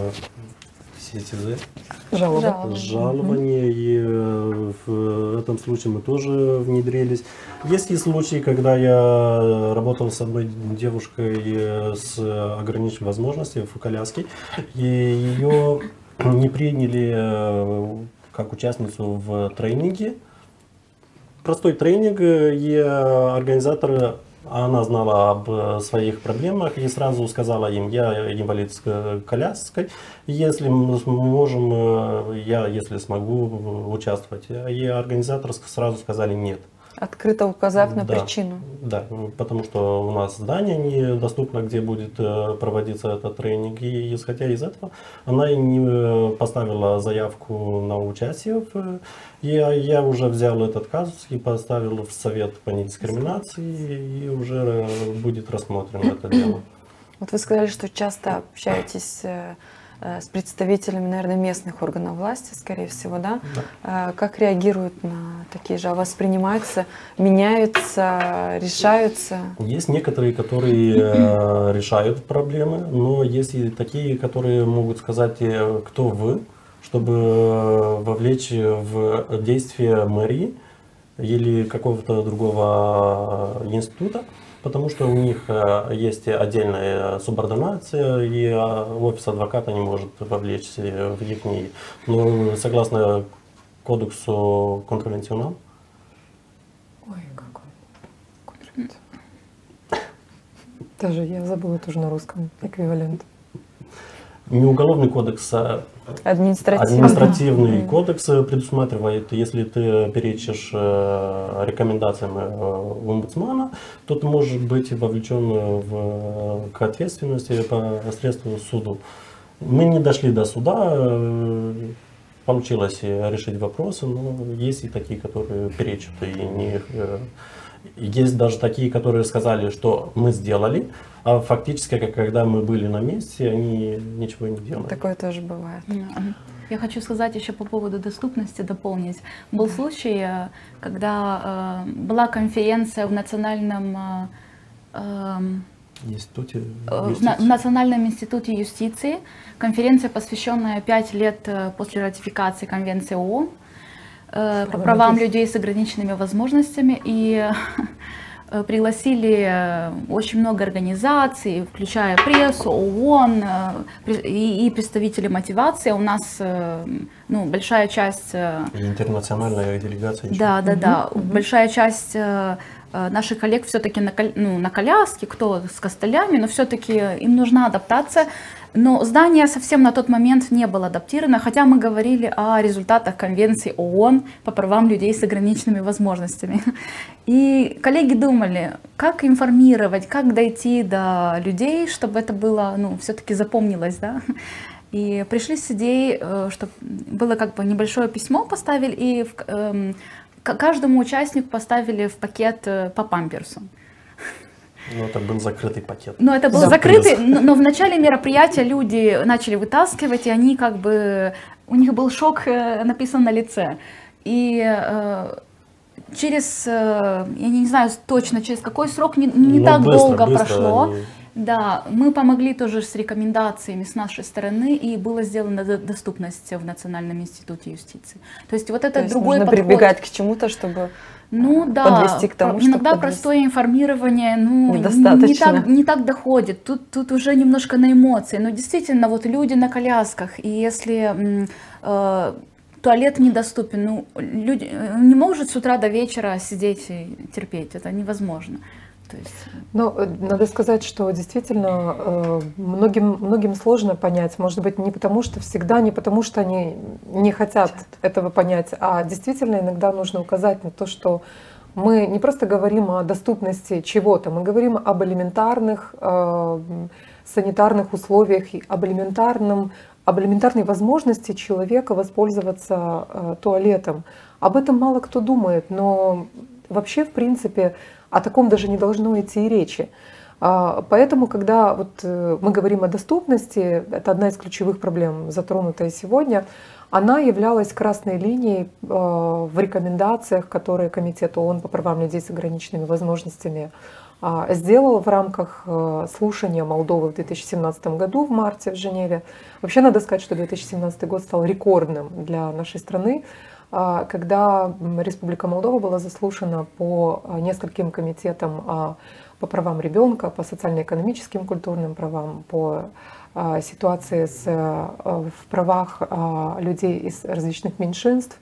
Жалобы. жалования, и в этом случае мы тоже внедрились. Есть и случаи, когда я работал с одной девушкой с ограниченными возможностями в коляске, и ее не приняли как участницу в тренинге. Простой тренинг, и организаторы, она знала об своих проблемах и сразу сказала им: я инвалид с коляской, если мы можем, я, если смогу участвовать. И организаторы сразу сказали нет. Открыто указав на да, причину. Да, потому что у нас здание недоступно, где будет проводиться этот тренинг. И исходя из этого, она не поставила заявку на участие. В, я, я уже взял этот казус и поставил в совет по недискриминации, и уже будет рассмотрено это дело. Вот вы сказали, что часто общаетесь с представителями, наверное, местных органов власти, скорее всего, да? Да. Как реагируют на такие же? Воспринимаются, меняются, решаются? Есть некоторые, которые решают проблемы, но есть и такие, которые могут сказать, кто вы, чтобы вовлечь в действие мэрии или какого-то другого института. Потому что у них есть отдельная субординация, и офис адвоката не может вовлечь в их. Но согласно кодексу контрвенционал. Ой, как он? Контрвенционал. Даже я забыла тоже на русском эквивалент. Не уголовный кодекс, а административный, административный ага. кодекс предусматривает, если ты перечишь рекомендациям омбудсмана, то ты можешь быть вовлечен в, к ответственности по средству суду. Мы не дошли до суда, получилось решить вопросы, но есть и такие, которые перечат. И не, есть даже такие, которые сказали, что мы сделали, а фактически, когда мы были на месте, они ничего не делали. Такое тоже бывает. Я хочу сказать еще по поводу доступности, дополнить. Был случай, когда э, была конференция в национальном, э, институте в на, Национальном институте юстиции, конференция, посвященная пять лет после ратификации Конвенции ООН э, по правам людей с ограниченными возможностями. И пригласили очень много организаций, включая прессу, ООН и, и представители мотивации. У нас ну, большая часть... Интернациональная делегация. Да, да, да. Угу. Большая часть наших коллег все-таки на, ну, на коляске, кто с костылями, но все-таки им нужна адаптация. Но здание совсем на тот момент не было адаптировано, хотя мы говорили о результатах Конвенции ООН по правам людей с ограниченными возможностями. И коллеги думали, как информировать, как дойти до людей, чтобы это было, ну, все-таки запомнилось, да. И пришли с идеей, что было как бы небольшое письмо поставили, и в, э, каждому участнику поставили в пакет по памперсу. Ну, это был закрытый пакет. Ну, это был Сюрприз. закрытый, но, но в начале мероприятия люди начали вытаскивать, и они как бы, у них был шок написан на лице. И э, через, э, я не знаю точно, через какой срок, не, не ну, так быстро, долго быстро прошло. Они... Да, мы помогли тоже с рекомендациями с нашей стороны, и была сделана доступность в Национальном институте юстиции. То есть вот это То другой есть нужно подход. прибегать к чему-то, чтобы ну, да, подвести к тому, иногда чтобы простое информирование ну, недостаточно. Не, так, не так доходит, тут, тут уже немножко на эмоции. Но действительно, вот люди на колясках, и если э, туалет недоступен, ну, люди не могут с утра до вечера сидеть и терпеть, это невозможно. То есть... Но надо сказать, что действительно многим, многим сложно понять, может быть, не потому что всегда, не потому что они не хотят этого понять, а действительно иногда нужно указать на то, что мы не просто говорим о доступности чего-то, мы говорим об элементарных э, санитарных условиях, об элементарном, об элементарной возможности человека воспользоваться э, туалетом. Об этом мало кто думает, но вообще, в принципе, о таком даже не должно идти и речи. А, поэтому, когда вот, э, мы говорим о доступности, это одна из ключевых проблем, затронутая сегодня, она являлась красной линией э, в рекомендациях, которые Комитет ООН по правам людей с ограниченными возможностями э, сделал в рамках э, слушания Молдовы в две тысячи семнадцатом году в марте в Женеве. Вообще надо сказать, что две тысячи семнадцатый год стал рекордным для нашей страны, э, когда Республика Молдова была заслушана по э, нескольким комитетам э, по правам ребенка, по социально-экономическим культурным правам, по ситуации с, в правах людей из различных меньшинств.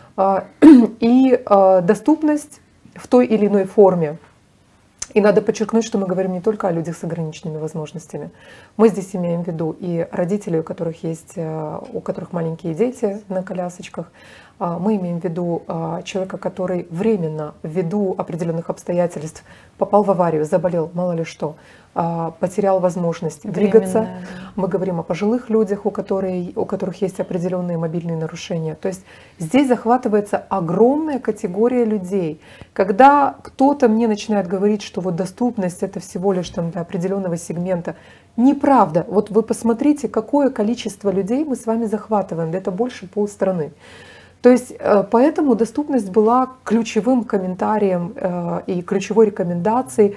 И доступность в той или иной форме. И надо подчеркнуть, что мы говорим не только о людях с ограниченными возможностями. Мы здесь имеем в виду и родителей, у которых есть, у которых маленькие дети на колясочках. Мы имеем в виду человека, который временно, ввиду определенных обстоятельств, попал в аварию, заболел, мало ли что, потерял возможность временно двигаться. Да. Мы говорим о пожилых людях, у которых, у которых есть определенные мобильные нарушения. То есть здесь захватывается огромная категория людей. Когда кто-то мне начинает говорить, что вот доступность это всего лишь там для определенного сегмента, неправда. Вот вы посмотрите, какое количество людей мы с вами захватываем. Это больше полстраны. То есть поэтому доступность была ключевым комментарием и ключевой рекомендацией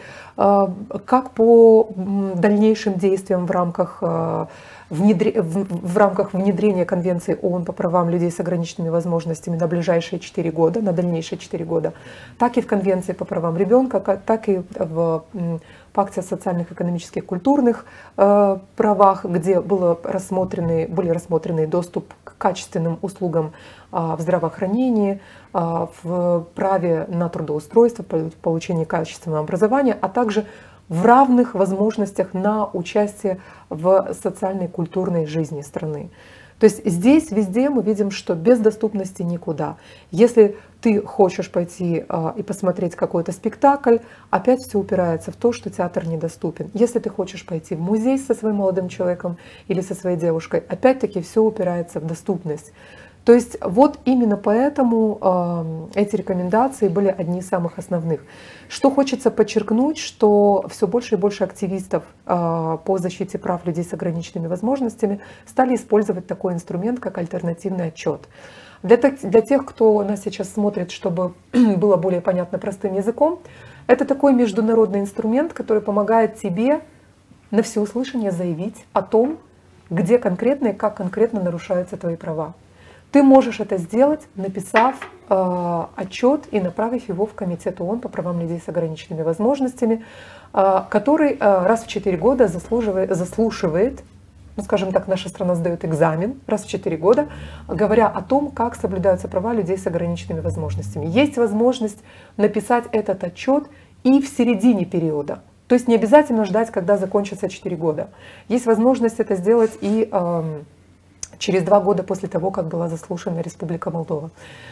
как по дальнейшим действиям в рамках, внедр... в рамках внедрения Конвенции ООН по правам людей с ограниченными возможностями на ближайшие четыре года, на дальнейшие четыре года, так и в Конвенции по правам ребенка, так и в Пакте о социальных, экономических, культурных э, правах, где было рассмотрены, были рассмотрены доступ к качественным услугам э, в здравоохранении, э, в праве на трудоустройство, получение качественного образования, а также в равных возможностях на участие в социальной, культурной жизни страны. То есть здесь везде мы видим, что без доступности никуда. Если ты хочешь пойти э, и посмотреть какой-то спектакль, опять все упирается в то, что театр недоступен. Если ты хочешь пойти в музей со своим молодым человеком или со своей девушкой, опять-таки все упирается в доступность. То есть вот именно поэтому э, эти рекомендации были одни из самых основных. Что хочется подчеркнуть, что все больше и больше активистов э, по защите прав людей с ограниченными возможностями стали использовать такой инструмент, как альтернативный отчет. Для, для тех, кто нас сейчас смотрит, чтобы было более понятно простым языком, это такой международный инструмент, который помогает тебе на всеуслышание заявить о том, где конкретно и как конкретно нарушаются твои права. Ты можешь это сделать, написав э, отчет и направив его в Комитет ООН по правам людей с ограниченными возможностями, э, который э, раз в четыре года заслуживает, заслушивает, ну, скажем так, наша страна сдает экзамен раз в четыре года, говоря о том, как соблюдаются права людей с ограниченными возможностями. Есть возможность написать этот отчет и в середине периода. То есть не обязательно ждать, когда закончатся четыре года. Есть возможность это сделать и э, через два года после того, как была заслушана Республика Молдова.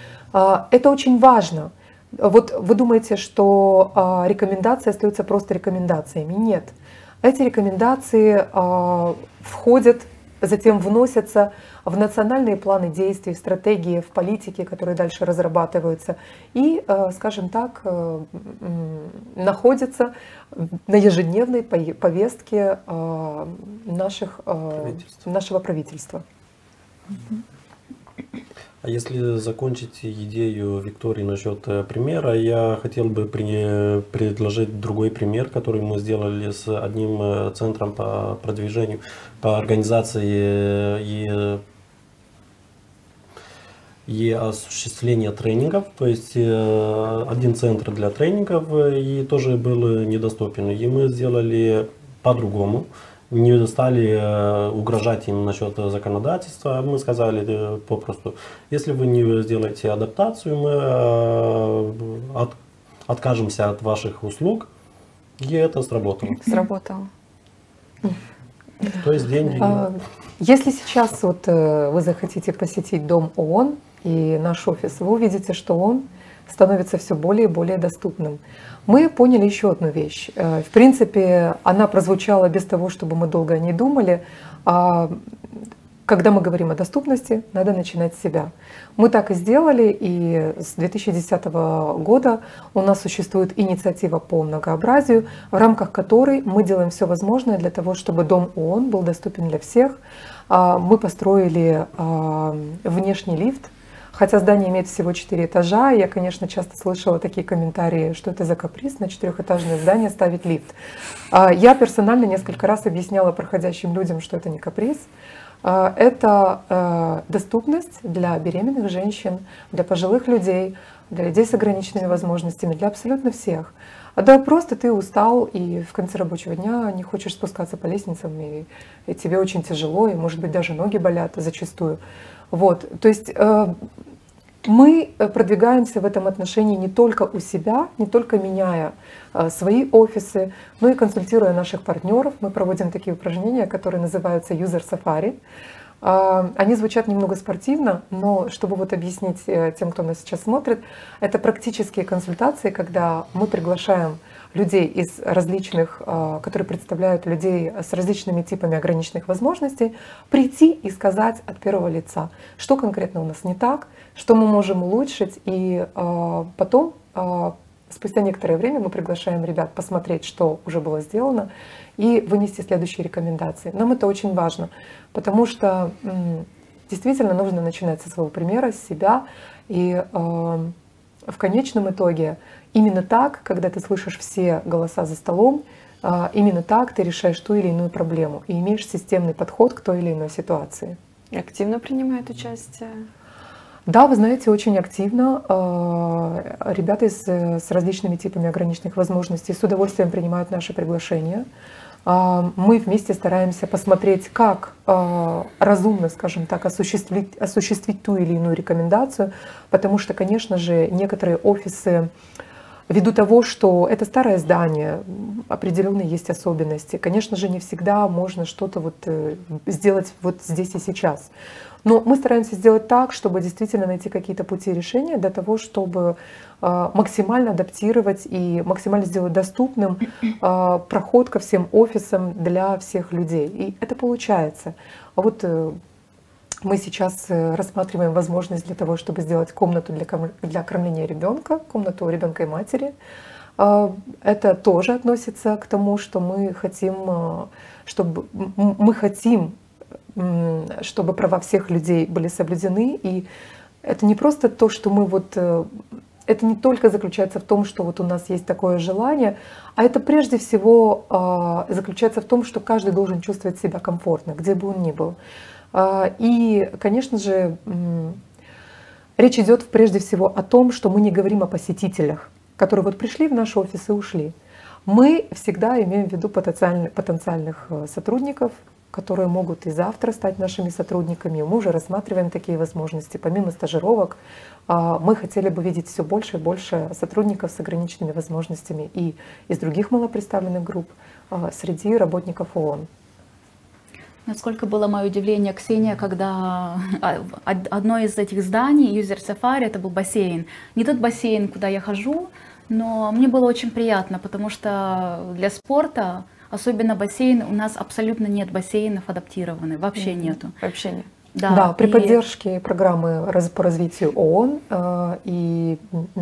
Это очень важно. Вот вы думаете, что рекомендации остаются просто рекомендациями? Нет. Эти рекомендации входят, затем вносятся в национальные планы действий, в стратегии, в политике, которые дальше разрабатываются, и, скажем так, находятся на ежедневной повестке наших, нашего правительства. А если закончить идею Виктории насчет примера, я хотел бы при, предложить другой пример, который мы сделали с одним центром по продвижению, по организации и, и осуществлению тренингов. То есть один центр для тренингов и тоже был недоступен. И мы сделали по-другому. Не стали угрожать им насчет законодательства. Мы сказали попросту, если вы не сделаете адаптацию, мы от, откажемся от ваших услуг И это сработало. Сработало. То есть деньги. Если сейчас вот вы захотите посетить Дом ООН и наш офис, вы увидите, что он становится все более и более доступным. Мы поняли еще одну вещь. В принципе, она прозвучала без того, чтобы мы долго о ней думали. Когда мы говорим о доступности, надо начинать с себя. Мы так и сделали, и с две тысячи десятого года у нас существует инициатива по многообразию, в рамках которой мы делаем все возможное для того, чтобы Дом ООН был доступен для всех. Мы построили внешний лифт, хотя здание имеет всего четыре этажа. Я, конечно, часто слышала такие комментарии, что это за каприз на четырехэтажное здание ставить лифт. Я персонально несколько раз объясняла проходящим людям, что это не каприз. Это доступность для беременных женщин, для пожилых людей, для людей с ограниченными возможностями, для абсолютно всех. Да просто ты устал и в конце рабочего дня не хочешь спускаться по лестницам, и, и тебе очень тяжело, и может быть даже ноги болят зачастую. Вот. То есть мы продвигаемся в этом отношении не только у себя, не только меняя свои офисы, но и консультируя наших партнеров. Мы проводим такие упражнения, которые называются User Safari. Они звучат немного спортивно, но чтобы вот объяснить тем, кто нас сейчас смотрит, это практические консультации, когда мы приглашаем людей из различных, которые представляют людей с различными типами ограниченных возможностей, прийти и сказать от первого лица, что конкретно у нас не так, что мы можем улучшить, и потом, спустя некоторое время, мы приглашаем ребят посмотреть, что уже было сделано, и вынести следующие рекомендации. Нам это очень важно, потому что действительно нужно начинать со своего примера, с себя, и в конечном итоге именно так, когда ты слышишь все голоса за столом, именно так ты решаешь ту или иную проблему и имеешь системный подход к той или иной ситуации. И активно принимает участие? Да, вы знаете, очень активно. Ребята с различными типами ограниченных возможностей с удовольствием принимают наши приглашения. Мы вместе стараемся посмотреть, как разумно, скажем так, осуществить, осуществить ту или иную рекомендацию, потому что, конечно же, некоторые офисы, ввиду того, что это старое здание, определенные есть особенности, конечно же, не всегда можно что-то вот сделать вот здесь и сейчас. Но мы стараемся сделать так, чтобы действительно найти какие-то пути решения для того, чтобы максимально адаптировать и максимально сделать доступным проход ко всем офисам для всех людей. И это получается. А вот мы сейчас рассматриваем возможность для того, чтобы сделать комнату для кормления ребенка, комнату ребенка и матери. Это тоже относится к тому, что мы хотим, чтобы мы хотим, чтобы права всех людей были соблюдены. И это не просто то, что мы вот... Это не только заключается в том, что вот у нас есть такое желание, а это прежде всего заключается в том, что каждый должен чувствовать себя комфортно, где бы он ни был. И, конечно же, речь идет прежде всего о том, что мы не говорим о посетителях, которые вот пришли в наш офис и ушли. Мы всегда имеем в виду потенциальных сотрудников, которые могут и завтра стать нашими сотрудниками. Мы уже рассматриваем такие возможности. Помимо стажировок, мы хотели бы видеть все больше и больше сотрудников с ограниченными возможностями и из других малопредставленных групп среди работников ООН. Насколько было мое удивление, Ксения, когда одно из этих зданий, User Safari, это был бассейн. Не тот бассейн, куда я хожу, но мне было очень приятно, потому что для спорта, особенно бассейн, у нас абсолютно нет бассейнов адаптированных, вообще mm-hmm. нету. Вообще нет. Да, да, при и... поддержке программы по развитию ООН э, и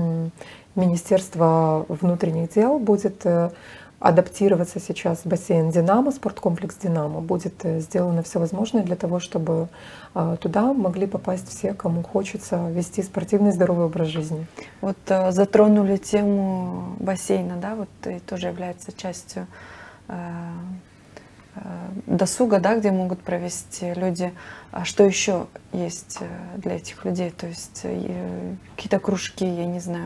Министерство внутренних дел будет э, адаптироваться сейчас бассейн «Динамо», спорткомплекс «Динамо». Будет э, сделано все возможное для того, чтобы э, туда могли попасть все, кому хочется вести спортивный здоровый образ жизни. Вот э, затронули тему бассейна, да, вот и тоже является частью э, э, досуга, да, где могут провести люди. А что еще есть для этих людей? То есть какие-то кружки, я не знаю,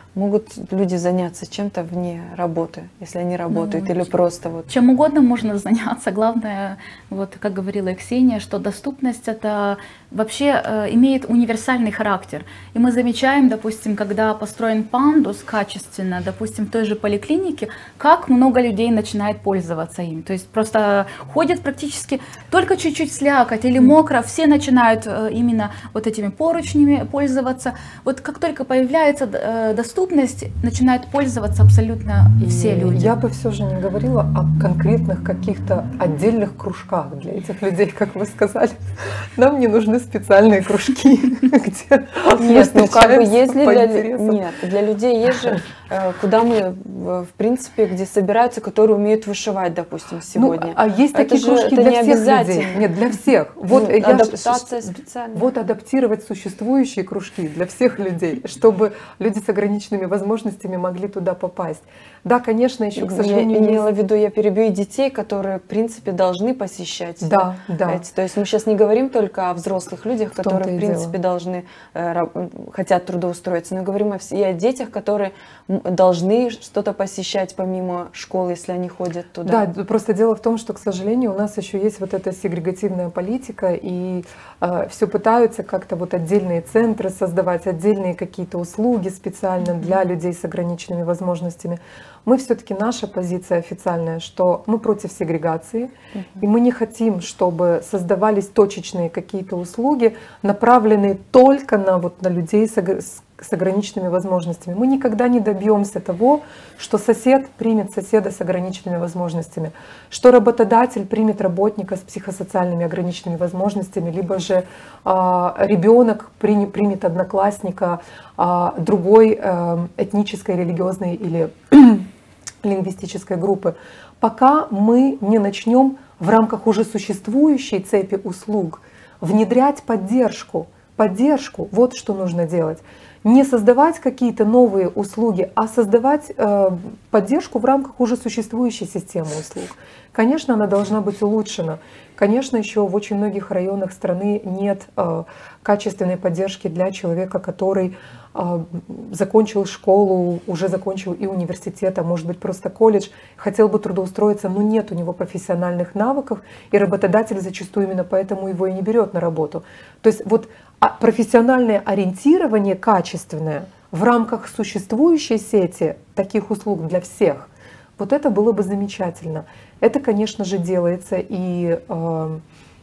могут люди заняться чем-то вне работы, если они работают, ну, или просто вот... Чем угодно можно заняться. Главное, вот как говорила Ксения, что доступность это вообще э, имеет универсальный характер. И мы замечаем, допустим, когда построен пандус качественно, допустим, в той же поликлинике, как много людей начинает пользоваться им. То есть просто ходят практически только чуть-чуть слякоть или мокро, все начинают э, именно вот этими поручнями пользоваться. Вот как только появляется э, доступность, начинают пользоваться абсолютно все люди. Я бы все же не говорила о конкретных каких-то отдельных кружках для этих людей, как вы сказали. Нам не нужны специальные кружки, где нет, ну как бы если для, нет, для людей есть же, куда мы, в принципе, где собираются, которые умеют вышивать, допустим, сегодня. Ну, а есть это такие же, кружки для всех людей? Нет, для всех. Вот ну, я адаптация специальная. Вот адаптировать существующие кружки для всех людей, чтобы люди с ограниченными возможностями могли туда попасть. Да, конечно, еще, к сожалению, я имела в виду, я перебью, и детей, которые, в принципе, должны посещать. Да, да. Эти. То есть мы сейчас не говорим только о взрослых людях, которые, в принципе, дело. должны, э, хотят трудоустроиться, но говорим и о детях, которые должны что-то посещать помимо школы, если они ходят туда. Да, просто дело в том, что, к сожалению, у нас еще есть вот эта сегрегативная политика, и э, все пытаются как-то вот отдельные центры создавать, отдельные какие-то услуги специально для людей с ограниченными возможностями. Мы все-таки, наша позиция официальная, что мы против сегрегации, uh-huh. и мы не хотим, чтобы создавались точечные какие-то услуги, направленные только на, вот, на людей с, с ограниченными возможностями. Мы никогда не добьемся того, что сосед примет соседа с ограниченными возможностями, что работодатель примет работника с психосоциальными ограниченными возможностями, либо же э, ребенок при, примет одноклассника э, другой э, этнической, религиозной или лингвистической группы, пока мы не начнем в рамках уже существующей цепи услуг внедрять поддержку. Поддержку, вот что нужно делать. Не создавать какие-то новые услуги, а создавать э, поддержку в рамках уже существующей системы услуг. Конечно, она должна быть улучшена. Конечно, еще в очень многих районах страны нет э, качественной поддержки для человека, который э, закончил школу, уже закончил и университет, а может быть просто колледж, хотел бы трудоустроиться, но нет у него профессиональных навыков, и работодатель зачастую именно поэтому его и не берет на работу. То есть вот профессиональное ориентирование качественное в рамках существующей сети таких услуг для всех, вот это было бы замечательно. Это, конечно же, делается, и, э,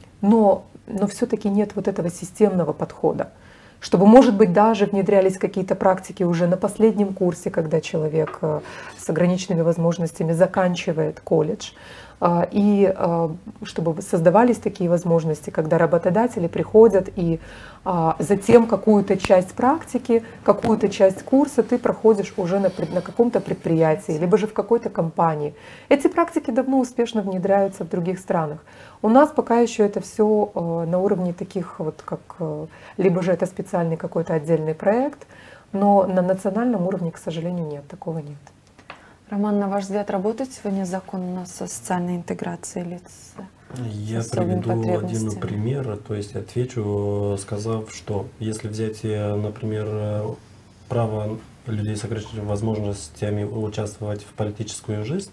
но, но все-таки нет вот этого системного подхода, чтобы, может быть, даже внедрялись какие-то практики уже на последнем курсе, когда человек э, с ограниченными возможностями заканчивает колледж, э, и э, чтобы создавались такие возможности, когда работодатели приходят и э, затем какую-то часть практики, какую-то часть курса ты проходишь уже на, на каком-то предприятии, либо же в какой-то компании. Эти практики давно успешно внедряются в других странах. У нас пока еще это все э, на уровне таких вот как, э, либо же это специальный какой-то отдельный проект, но на национальном уровне, к сожалению, нет, такого нет. Роман, на ваш взгляд, работает сегодня закон у нас о социальной интеграции лиц? Я приведу один пример, то есть отвечу, сказав, что если взять, например, право людей с ограниченными возможностями участвовать в политическую жизнь,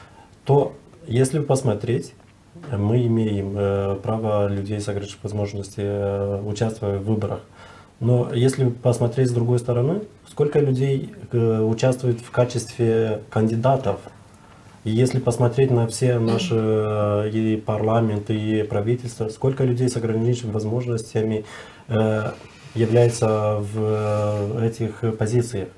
то если посмотреть, мы имеем э, право людей с ограниченными возможностями э, участвовать в выборах. Но если посмотреть с другой стороны, сколько людей э, участвует в качестве кандидатов, и если посмотреть на все наши э, и парламенты, и правительства, сколько людей с ограниченными возможностями э, является в э, этих позициях.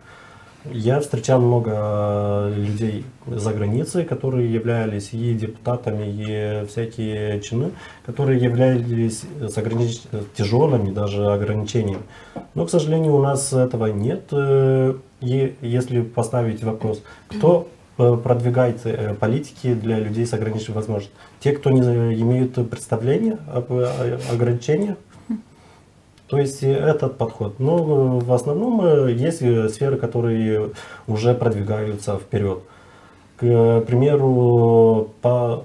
Я встречал много людей за границей, которые являлись и депутатами, и всякие чины, которые являлись с огранич... тяжелыми даже ограничениями. Но, к сожалению, у нас этого нет. И если поставить вопрос, кто продвигает политики для людей с ограниченными возможностями? Те, кто не имеют представления об ограничениях. То есть этот подход. Но в основном есть сферы, которые уже продвигаются вперед. К примеру, по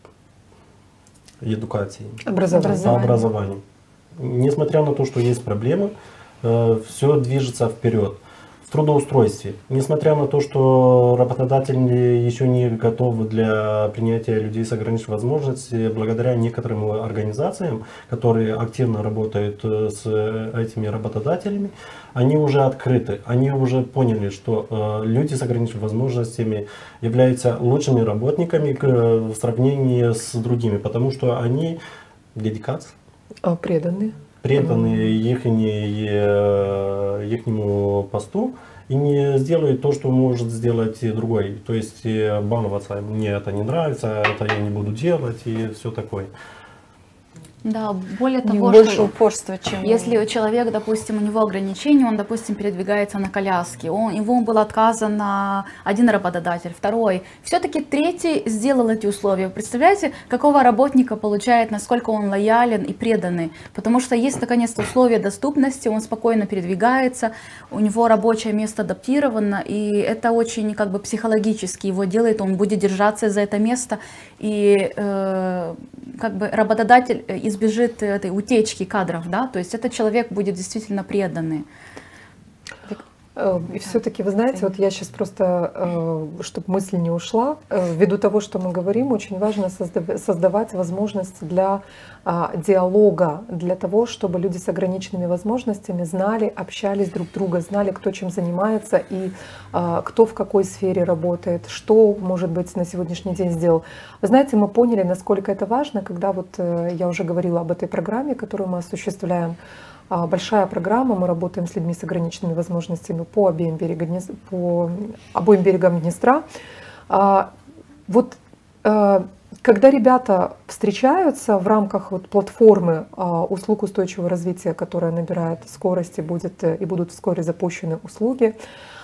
эдукации, образованию. по образованию. Несмотря на то, что есть проблемы, все движется вперед. В трудоустройстве. Несмотря на то, что работодатели еще не готовы для принятия людей с ограниченными возможностями, благодаря некоторым организациям, которые активно работают с этими работодателями, они уже открыты, они уже поняли, что э, люди с ограниченными возможностями являются лучшими работниками к, в сравнении с другими, потому что они дедикация. А преданные. Преданные ихнему посту и не сделают то, что может сделать другой. То есть баловаться, мне это не нравится, это я не буду делать и все такое. Да, более того, больше что упорства, чем если у человека, допустим, у него ограничения, он, допустим, передвигается на коляске, он, ему был отказан один работодатель, второй, все-таки третий сделал эти условия. Представляете, какого работника получает, насколько он лоялен и преданный, потому что есть наконец-то условия доступности, он спокойно передвигается, у него рабочее место адаптировано, и это очень как бы психологически его делает, он будет держаться за это место, и э, как бы работодатель избежит этой утечки кадров, да, то есть этот человек будет действительно преданный. И все-таки, вы знаете, вот я сейчас просто, чтобы мысль не ушла, ввиду того, что мы говорим, очень важно создавать возможность для диалога, для того, чтобы люди с ограниченными возможностями знали, общались друг друга, знали, кто чем занимается и кто в какой сфере работает, что, может быть, на сегодняшний день сделал. Вы знаете, мы поняли, насколько это важно, когда вот я уже говорила об этой программе, которую мы осуществляем. Большая программа, мы работаем с людьми с ограниченными возможностями по обеим берегам, по обоим берегам Днестра. Вот когда ребята встречаются в рамках вот платформы услуг устойчивого развития, которая набирает скорость и, будет, и будут вскоре запущены услуги,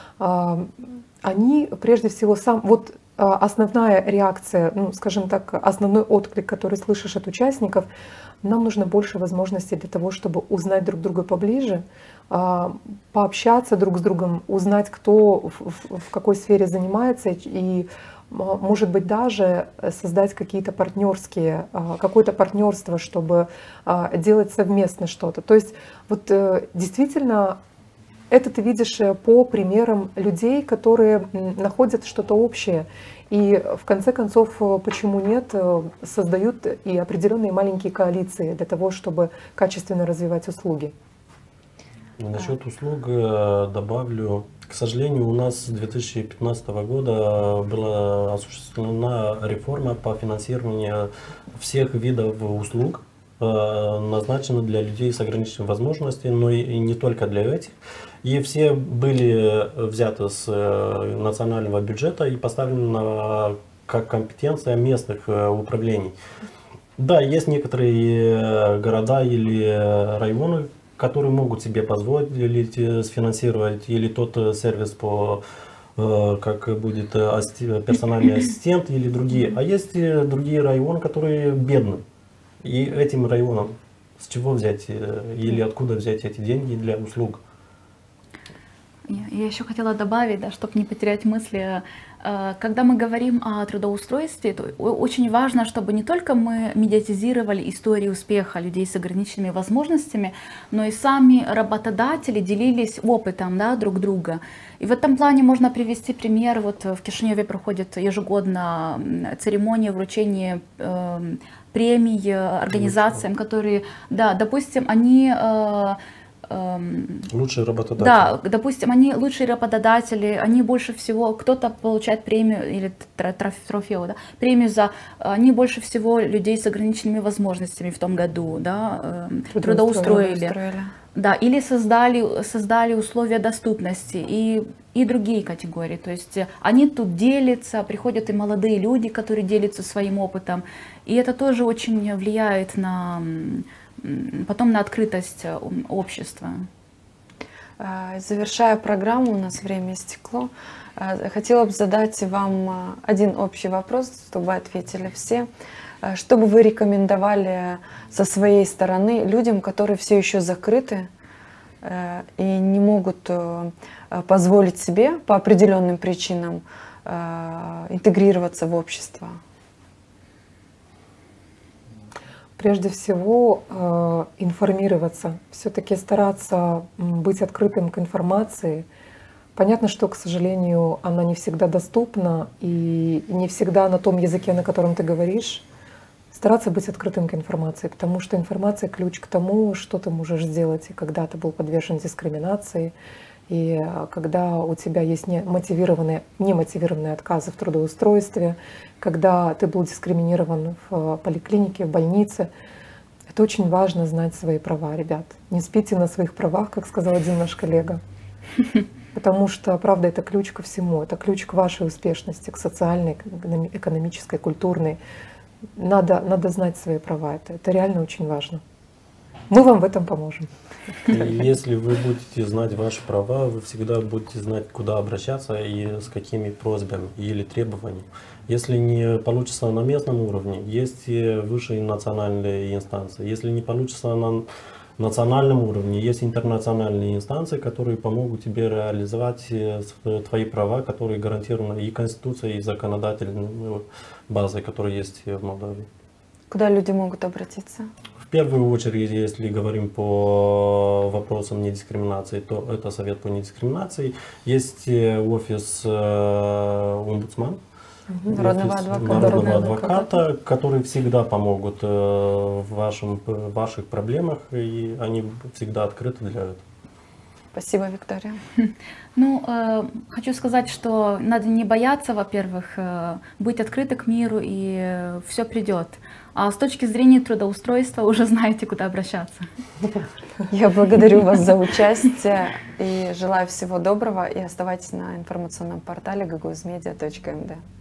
они прежде всего сам... Вот основная реакция, ну, скажем так, основной отклик, который слышишь от участников, нам нужно больше возможностей для того, чтобы узнать друг друга поближе, пообщаться друг с другом, узнать, кто в какой сфере занимается, и, может быть, даже создать какие-то партнерские, какое-то партнерство, чтобы делать совместно что-то. То есть вот действительно это ты видишь по примерам людей, которые находят что-то общее. И в конце концов, почему нет, создают и определенные маленькие коалиции для того, чтобы качественно развивать услуги. Насчет услуг добавлю. К сожалению, у нас с две тысячи пятнадцатого года была осуществлена реформа по финансированию всех видов услуг, назначена для людей с ограниченными возможностями, но и не только для этих. И все были взяты с национального бюджета и поставлены на, как компетенция местных управлений. Да, есть некоторые города или районы, которые могут себе позволить сфинансировать или тот сервис по как будет персональный ассистент или другие. А есть другие районы, которые бедны. И этим районам с чего взять или откуда взять эти деньги для услуг? Я еще хотела добавить, да, чтобы не потерять мысли, когда мы говорим о трудоустройстве, то очень важно, чтобы не только мы медиатизировали истории успеха людей с ограниченными возможностями, но и сами работодатели делились опытом, да, друг друга. И в этом плане можно привести пример. Вот в Кишиневе проходит ежегодно церемония вручения э, премий организациям, которые, да, допустим, они... Э, Лучшие работодатели. Да, допустим, они лучшие работодатели, они больше всего, кто-то получает премию или трофею, да, премию за, они больше всего людей с ограниченными возможностями в том году, да, трудоустроили. трудоустроили. Да, или создали, создали условия доступности и, и другие категории. То есть они тут делятся, приходят и молодые люди, которые делятся своим опытом. И это тоже очень влияет на... потом на открытость общества. Завершая программу, у нас время истекло. Хотела бы задать вам один общий вопрос, чтобы вы ответили все. Что бы вы рекомендовали со своей стороны людям, которые все еще закрыты и не могут позволить себе по определенным причинам интегрироваться в общество? Прежде всего, э, информироваться, все-таки стараться быть открытым к информации, Понятно, что, к сожалению, она не всегда доступна и не всегда на том языке, на котором ты говоришь. Стараться быть открытым к информации, потому что информация — ключ к тому, что ты можешь сделать, и когда ты был подвержен дискриминации, и когда у тебя есть немотивированные, немотивированные отказы в трудоустройстве, когда ты был дискриминирован в поликлинике, в больнице. Это очень важно знать свои права, ребят. Не спите на своих правах, как сказал один наш коллега. Потому что, правда, это ключ ко всему. Это ключ к вашей успешности, к социальной, экономической, культурной. Надо, надо знать свои права. Это, это реально очень важно. Мы вам в этом поможем. И если вы будете знать ваши права, вы всегда будете знать, куда обращаться и с какими просьбами или требованиями. Если не получится на местном уровне, есть высшие национальные инстанции. Если не получится на национальном уровне, есть интернациональные инстанции, которые помогут тебе реализовать твои права, которые гарантированы и Конституцией, и законодательной базой, которая есть в Молдавии. Куда люди могут обратиться? В первую очередь, если говорим по вопросам недискриминации, то это Совет по недискриминации. Есть офис омбудсмана, Народного адвоката, народного адвоката, которые всегда помогут в, вашем, в ваших проблемах, и они всегда открыты для этого. Спасибо, Виктория. Ну, э, хочу сказать, что надо не бояться, во-первых, э, быть открыты к миру, и э, все придет. А с точки зрения трудоустройства уже знаете, куда обращаться. Я благодарю вас за участие и желаю всего доброго. И оставайтесь на информационном портале гагаузмедиа точка эм дэ.